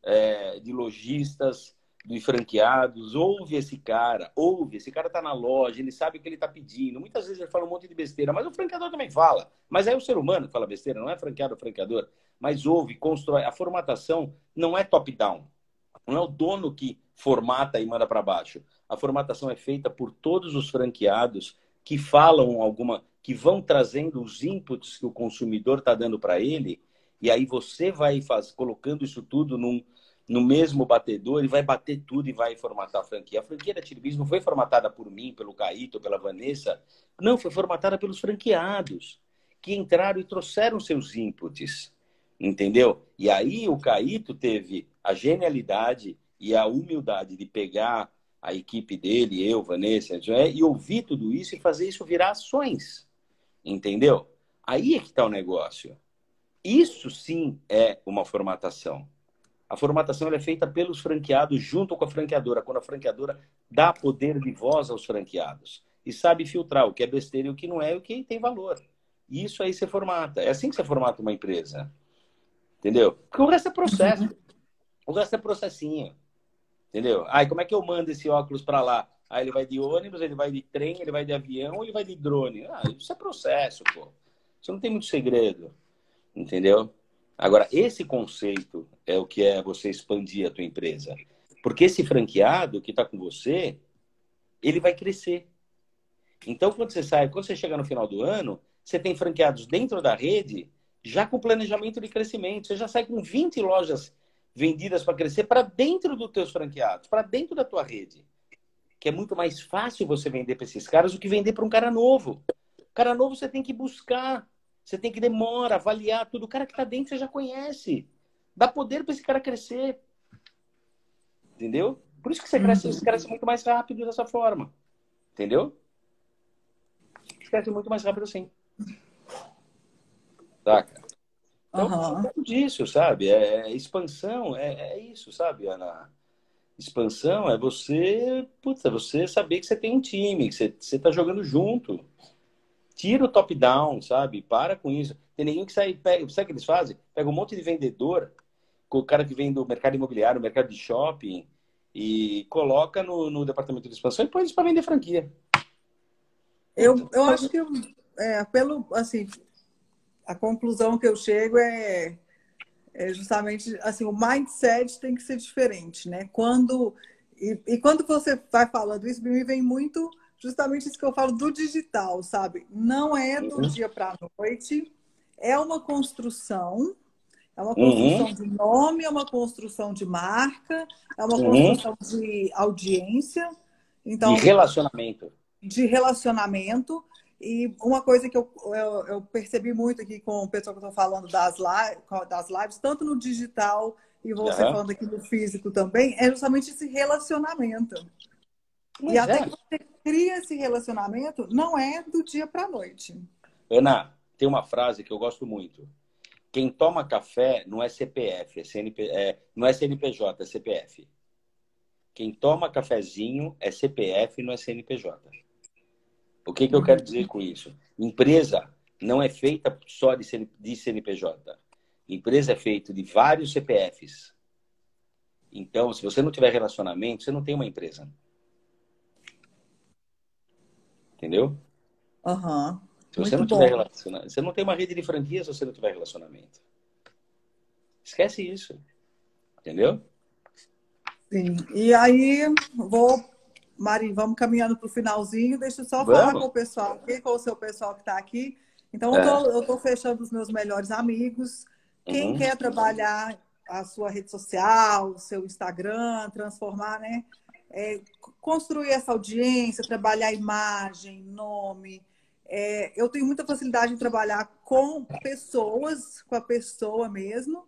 é, de lojistas, de franqueados, ouve esse cara, ouve, esse cara tá na loja, ele sabe o que ele tá pedindo. Muitas vezes ele fala um monte de besteira, mas o franqueador também fala. Mas é o ser humano que fala besteira, não é franqueado ou franqueador. Mas ouve, constrói. A formatação não é top-down. Não é o dono que formata e manda para baixo. A formatação é feita por todos os franqueados que falam alguma, que vão trazendo os inputs que o consumidor está dando para ele, e aí você vai faz, colocando isso tudo num, no mesmo batedor e vai bater tudo e vai formatar a franquia. A franquia da Tiribis não foi formatada por mim, pelo Caíto, pela Vanessa. Não, foi formatada pelos franqueados que entraram e trouxeram seus inputs. Entendeu? E aí o Caíto teve a genialidade e a humildade de pegar a equipe dele, eu, Vanessa, e ouvir tudo isso e fazer isso virar ações. Entendeu? Aí é que está o negócio. Isso sim é uma formatação. A formatação é feita pelos franqueados junto com a franqueadora, quando a franqueadora dá poder de voz aos franqueados e sabe filtrar o que é besteira e o que não é e o que tem valor. Isso aí você formata. É assim que você formata uma empresa. Entendeu? Porque o resto é processo. O resto é processinho. Entendeu? Aí, como é que eu mando esse óculos para lá? Aí ele vai de ônibus, ele vai de trem, ele vai de avião, ele vai de drone. Ah, isso é processo, pô. Isso não tem muito segredo. Entendeu? Agora, esse conceito é o que é você expandir a tua empresa. Porque esse franqueado que está com você, ele vai crescer. Então, quando você sai, quando você chega no final do ano, você tem franqueados dentro da rede, já com planejamento de crescimento. Você já sai com vinte lojas vendidas para crescer para dentro dos teus franqueados, para dentro da tua rede. Que é muito mais fácil você vender para esses caras do que vender para um cara novo. Cara novo você tem que buscar, você tem que demorar, avaliar tudo. O cara que está dentro você já conhece. Dá poder para esse cara crescer. Entendeu? Por isso que você cresce, você cresce muito mais rápido dessa forma. Entendeu? Você cresce muito mais rápido assim. Saca? Então, Aham. é um pouco disso, sabe? É, é expansão, é, é isso, sabe, Ana? Expansão é você, putz, é você saber que você tem um time, que você, você tá jogando junto. Tira o top-down, sabe? Para com isso. Tem ninguém que sai, pega, sabe o que eles fazem? Pega um monte de vendedor, com o cara que vem do mercado imobiliário, mercado de shopping, e coloca no, no departamento de expansão e põe eles para vender franquia. Puta, Eu, eu acho que, é, pelo, assim, a conclusão que eu chego é, é justamente, assim, o mindset tem que ser diferente, né? Quando, e, e quando você vai falando isso, me vem muito justamente isso que eu falo do digital, sabe? Não é do uhum, dia para a noite, é uma construção, é uma uhum, construção de nome, é uma construção de marca, é uma uhum. construção de audiência. De Então, relacionamento. de relacionamento. E uma coisa que eu, eu, eu percebi muito aqui com o pessoal que eu estou falando das, live, das lives, tanto no digital e você Uhum. falando aqui no físico também, é justamente esse relacionamento. E Mas até é. que você cria esse relacionamento, não é do dia para a noite. Ana, tem uma frase que eu gosto muito. Quem toma café não é C P F, é C N P, é, não é C N P J, é C P F. Quem toma cafezinho é C P F, não é C N P J. O que, que eu quero Uhum. dizer com isso? Empresa não é feita só de, C N P J. Empresa é feita de vários C P Fs. Então, se você não tiver relacionamento, você não tem uma empresa. Entendeu? Uhum. Se você Muito não tiver bom. relacionamento, você não tem uma rede de franquias se você não tiver relacionamento. Esquece isso. Entendeu? Sim. E aí, vou, Mari, vamos caminhando para o finalzinho. Deixa eu só falar com Vamos. o pessoal aqui, com o seu pessoal que está aqui. Então, eu É. tô, eu tô fechando os meus melhores amigos. Quem Uhum. quer trabalhar a sua rede social, o seu Instagram, transformar, né? É, construir essa audiência, trabalhar imagem, nome. É, eu tenho muita facilidade em trabalhar com pessoas, com a pessoa mesmo.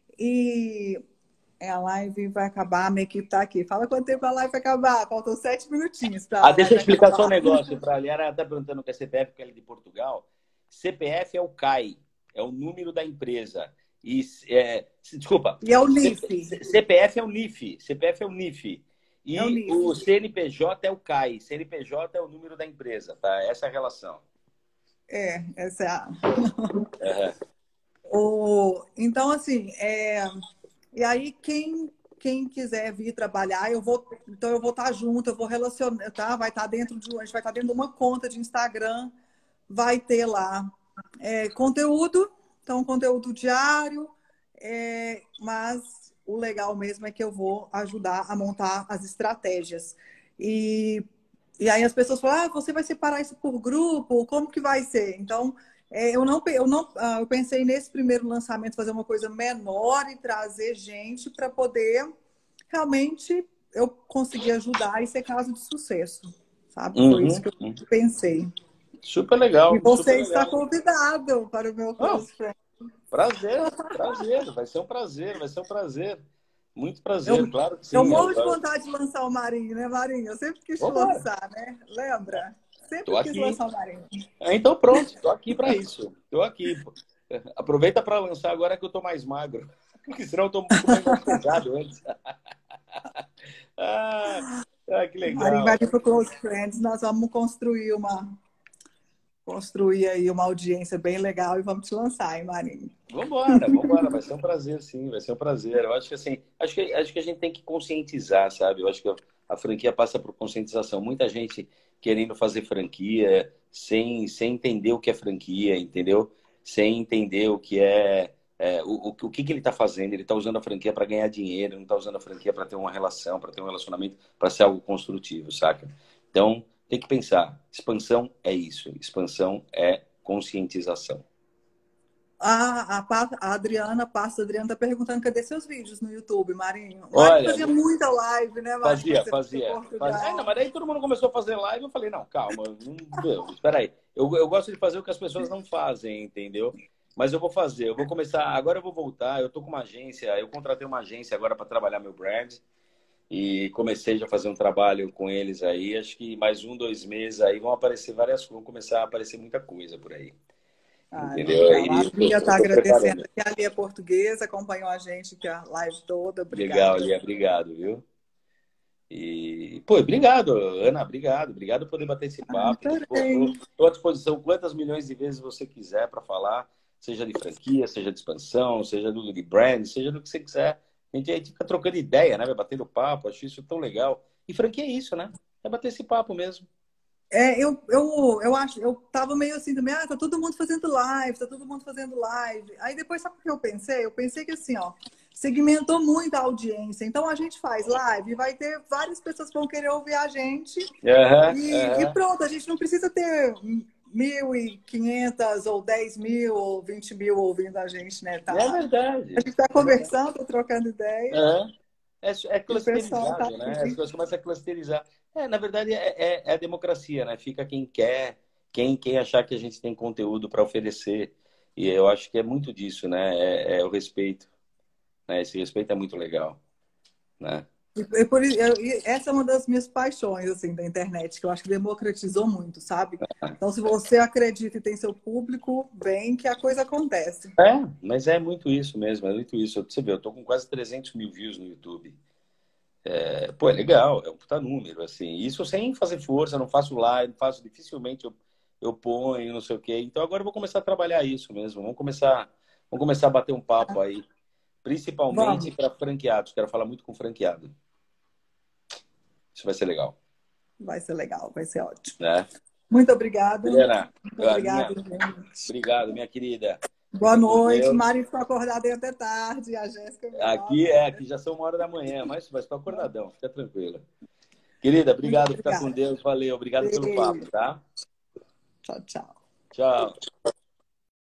E é, a live vai acabar, a minha equipe está aqui. Fala quanto tempo a live vai acabar. Faltam sete minutinhos para Ah, a deixa eu live explicar só um acabar. negócio para a Liara. Está perguntando o que é C P F, porque ela é de Portugal. C P F é o C A I, é o número da empresa. E, é, desculpa, E é o N I F. C P F é o N I F. C P F é o N I F. É o E o N I F. C N P J é o C A I. C N P J é o número da empresa, tá? Essa é a relação. É, essa é a. Uhum. O... Então, assim, é... e aí quem, quem quiser vir trabalhar, eu vou. Então, eu vou estar junto, eu vou relacionar, tá? Vai estar dentro de. A gente vai estar dentro de uma conta de Instagram, vai ter lá é, conteúdo, então, conteúdo diário, é... mas o legal mesmo é que eu vou ajudar a montar as estratégias. E E aí as pessoas falam, ah, você vai separar isso por grupo? Como que vai ser? Então, é, eu não, eu não, ah, eu pensei nesse primeiro lançamento fazer uma coisa menor e trazer gente para poder realmente eu conseguir ajudar e ser caso de sucesso, sabe? Foi isso Uhum. que eu pensei. Super E legal, super você está legal. convidado para o meu Oh, Close Friends. prazer, prazer. Vai ser um prazer, vai ser um prazer. Muito prazer, Eu, claro que eu sim. Eu, morro de eu... vontade de lançar o Marinho, né, Marinho? Eu sempre quis te Vambora. lançar, né? Lembra? Tô Sempre quis aqui. lançar o Marinho. É, então pronto, tô aqui para isso. Tô aqui. Aproveita para lançar agora que eu tô mais magro. Porque senão eu tô comendo mais pesado antes. Ah, ah, que Marinho vai legal. vir para o Close Friends, nós vamos construir uma, construir aí uma audiência bem legal e vamos te lançar, hein, Marinho? Vambora, vambora. Vai ser um prazer, sim. Vai ser um prazer. Eu acho que assim, acho que, acho que a gente tem que conscientizar, sabe? Eu acho que a franquia passa por conscientização. Muita gente querendo fazer franquia sem, sem entender o que é franquia, entendeu? Sem entender o que é, é o, o, o que, que ele está fazendo. Ele está usando a franquia para ganhar dinheiro, não está usando a franquia para ter uma relação, para ter um relacionamento, para ser algo construtivo, saca? Então, tem que pensar. Expansão é isso. Expansão é conscientização. A, a, Pa- a Adriana, a pastor Adriana, está perguntando cadê seus vídeos no YouTube, Marinho? O Marinho Olha, fazia muita live, né, Marinho, quando fazia, você foi para fazia, fazia. Ai, não, Portugal. mas daí todo mundo começou a fazer live, eu falei, não, calma, não, meu, espera aí. Eu, eu gosto de fazer o que as pessoas não fazem, entendeu? Mas eu vou fazer, eu vou começar, agora eu vou voltar, eu tô com uma agência, eu contratei uma agência agora para trabalhar meu brand E comecei já a fazer um trabalho com eles aí. Acho que mais um, dois meses aí vão aparecer várias, vão começar a aparecer muita coisa por aí. Ah, Entendeu? legal. A Aí Lia está estou agradecendo preparando. que a Lia é portuguesa, acompanhou a gente que a live toda. Legal, Obrigada. Lia, obrigado, viu? E, pô, obrigado, Ana, obrigado. Obrigado por poder bater esse Ah, papo. adorei. Estou à disposição quantas milhões de vezes você quiser para falar, seja de franquia, seja de expansão, seja do, de brand, seja do que você quiser. A gente, a gente fica trocando ideia, né? Vai batendo papo, acho isso tão legal. E franquia é isso, né? É bater esse papo mesmo. É, eu, eu, eu acho, eu tava meio assim também, ah, tá todo mundo fazendo live, tá todo mundo fazendo live. Aí depois, sabe o que eu pensei? Eu pensei que assim, ó, segmentou muito a audiência. Então a gente faz live e vai ter várias pessoas que vão querer ouvir a gente. Aham, E, e aham. pronto, a gente não precisa ter mil e quinhentas ou dez mil ou vinte mil ouvindo a gente, né? É Tá, a verdade. gente tá É verdade. conversando, tá trocando ideia Aham. É, é e o pessoal tá clusterizado, né? As aqui. coisas começam a clusterizar. É, na verdade, é, é, é a democracia, né? Fica quem quer, quem, quem achar que a gente tem conteúdo para oferecer. E eu acho que é muito disso, né? É, é o respeito, né? Esse respeito é muito legal, né? E, e por, isso- eu- e essa é uma das minhas paixões, assim, da internet, que eu acho que democratizou muito, sabe? Então, se você acredita e tem seu público, vem que a coisa acontece. É, mas é muito isso mesmo, é muito isso. Você vê, eu tô com quase trezentos mil views no YouTube. É, pô, é legal, é um puta número, assim. Isso sem fazer força, não faço live, não faço, dificilmente eu, eu ponho, não sei o quê. Então agora eu vou começar a trabalhar isso mesmo. Vamos começar, vamos começar a bater um papo aí, principalmente Vamos, para franqueados. Quero falar muito com franqueado. Isso vai ser legal, vai ser legal, vai ser ótimo. né? Muito obrigada. Juliana, Muito a obrigada, minha, gente. obrigado, minha querida. Boa Fica com noite. Deus. Mari ficou acordada aí até tarde, a Jéssica é menor, Aqui é, né? aqui já são uma hora da manhã, mas mas estou acordadão, fica tranquila. Querida, Muito obrigado, fica com obrigada. Deus, valeu, obrigado pelo papo, Beijo. tá? Tchau, tchau. Tchau.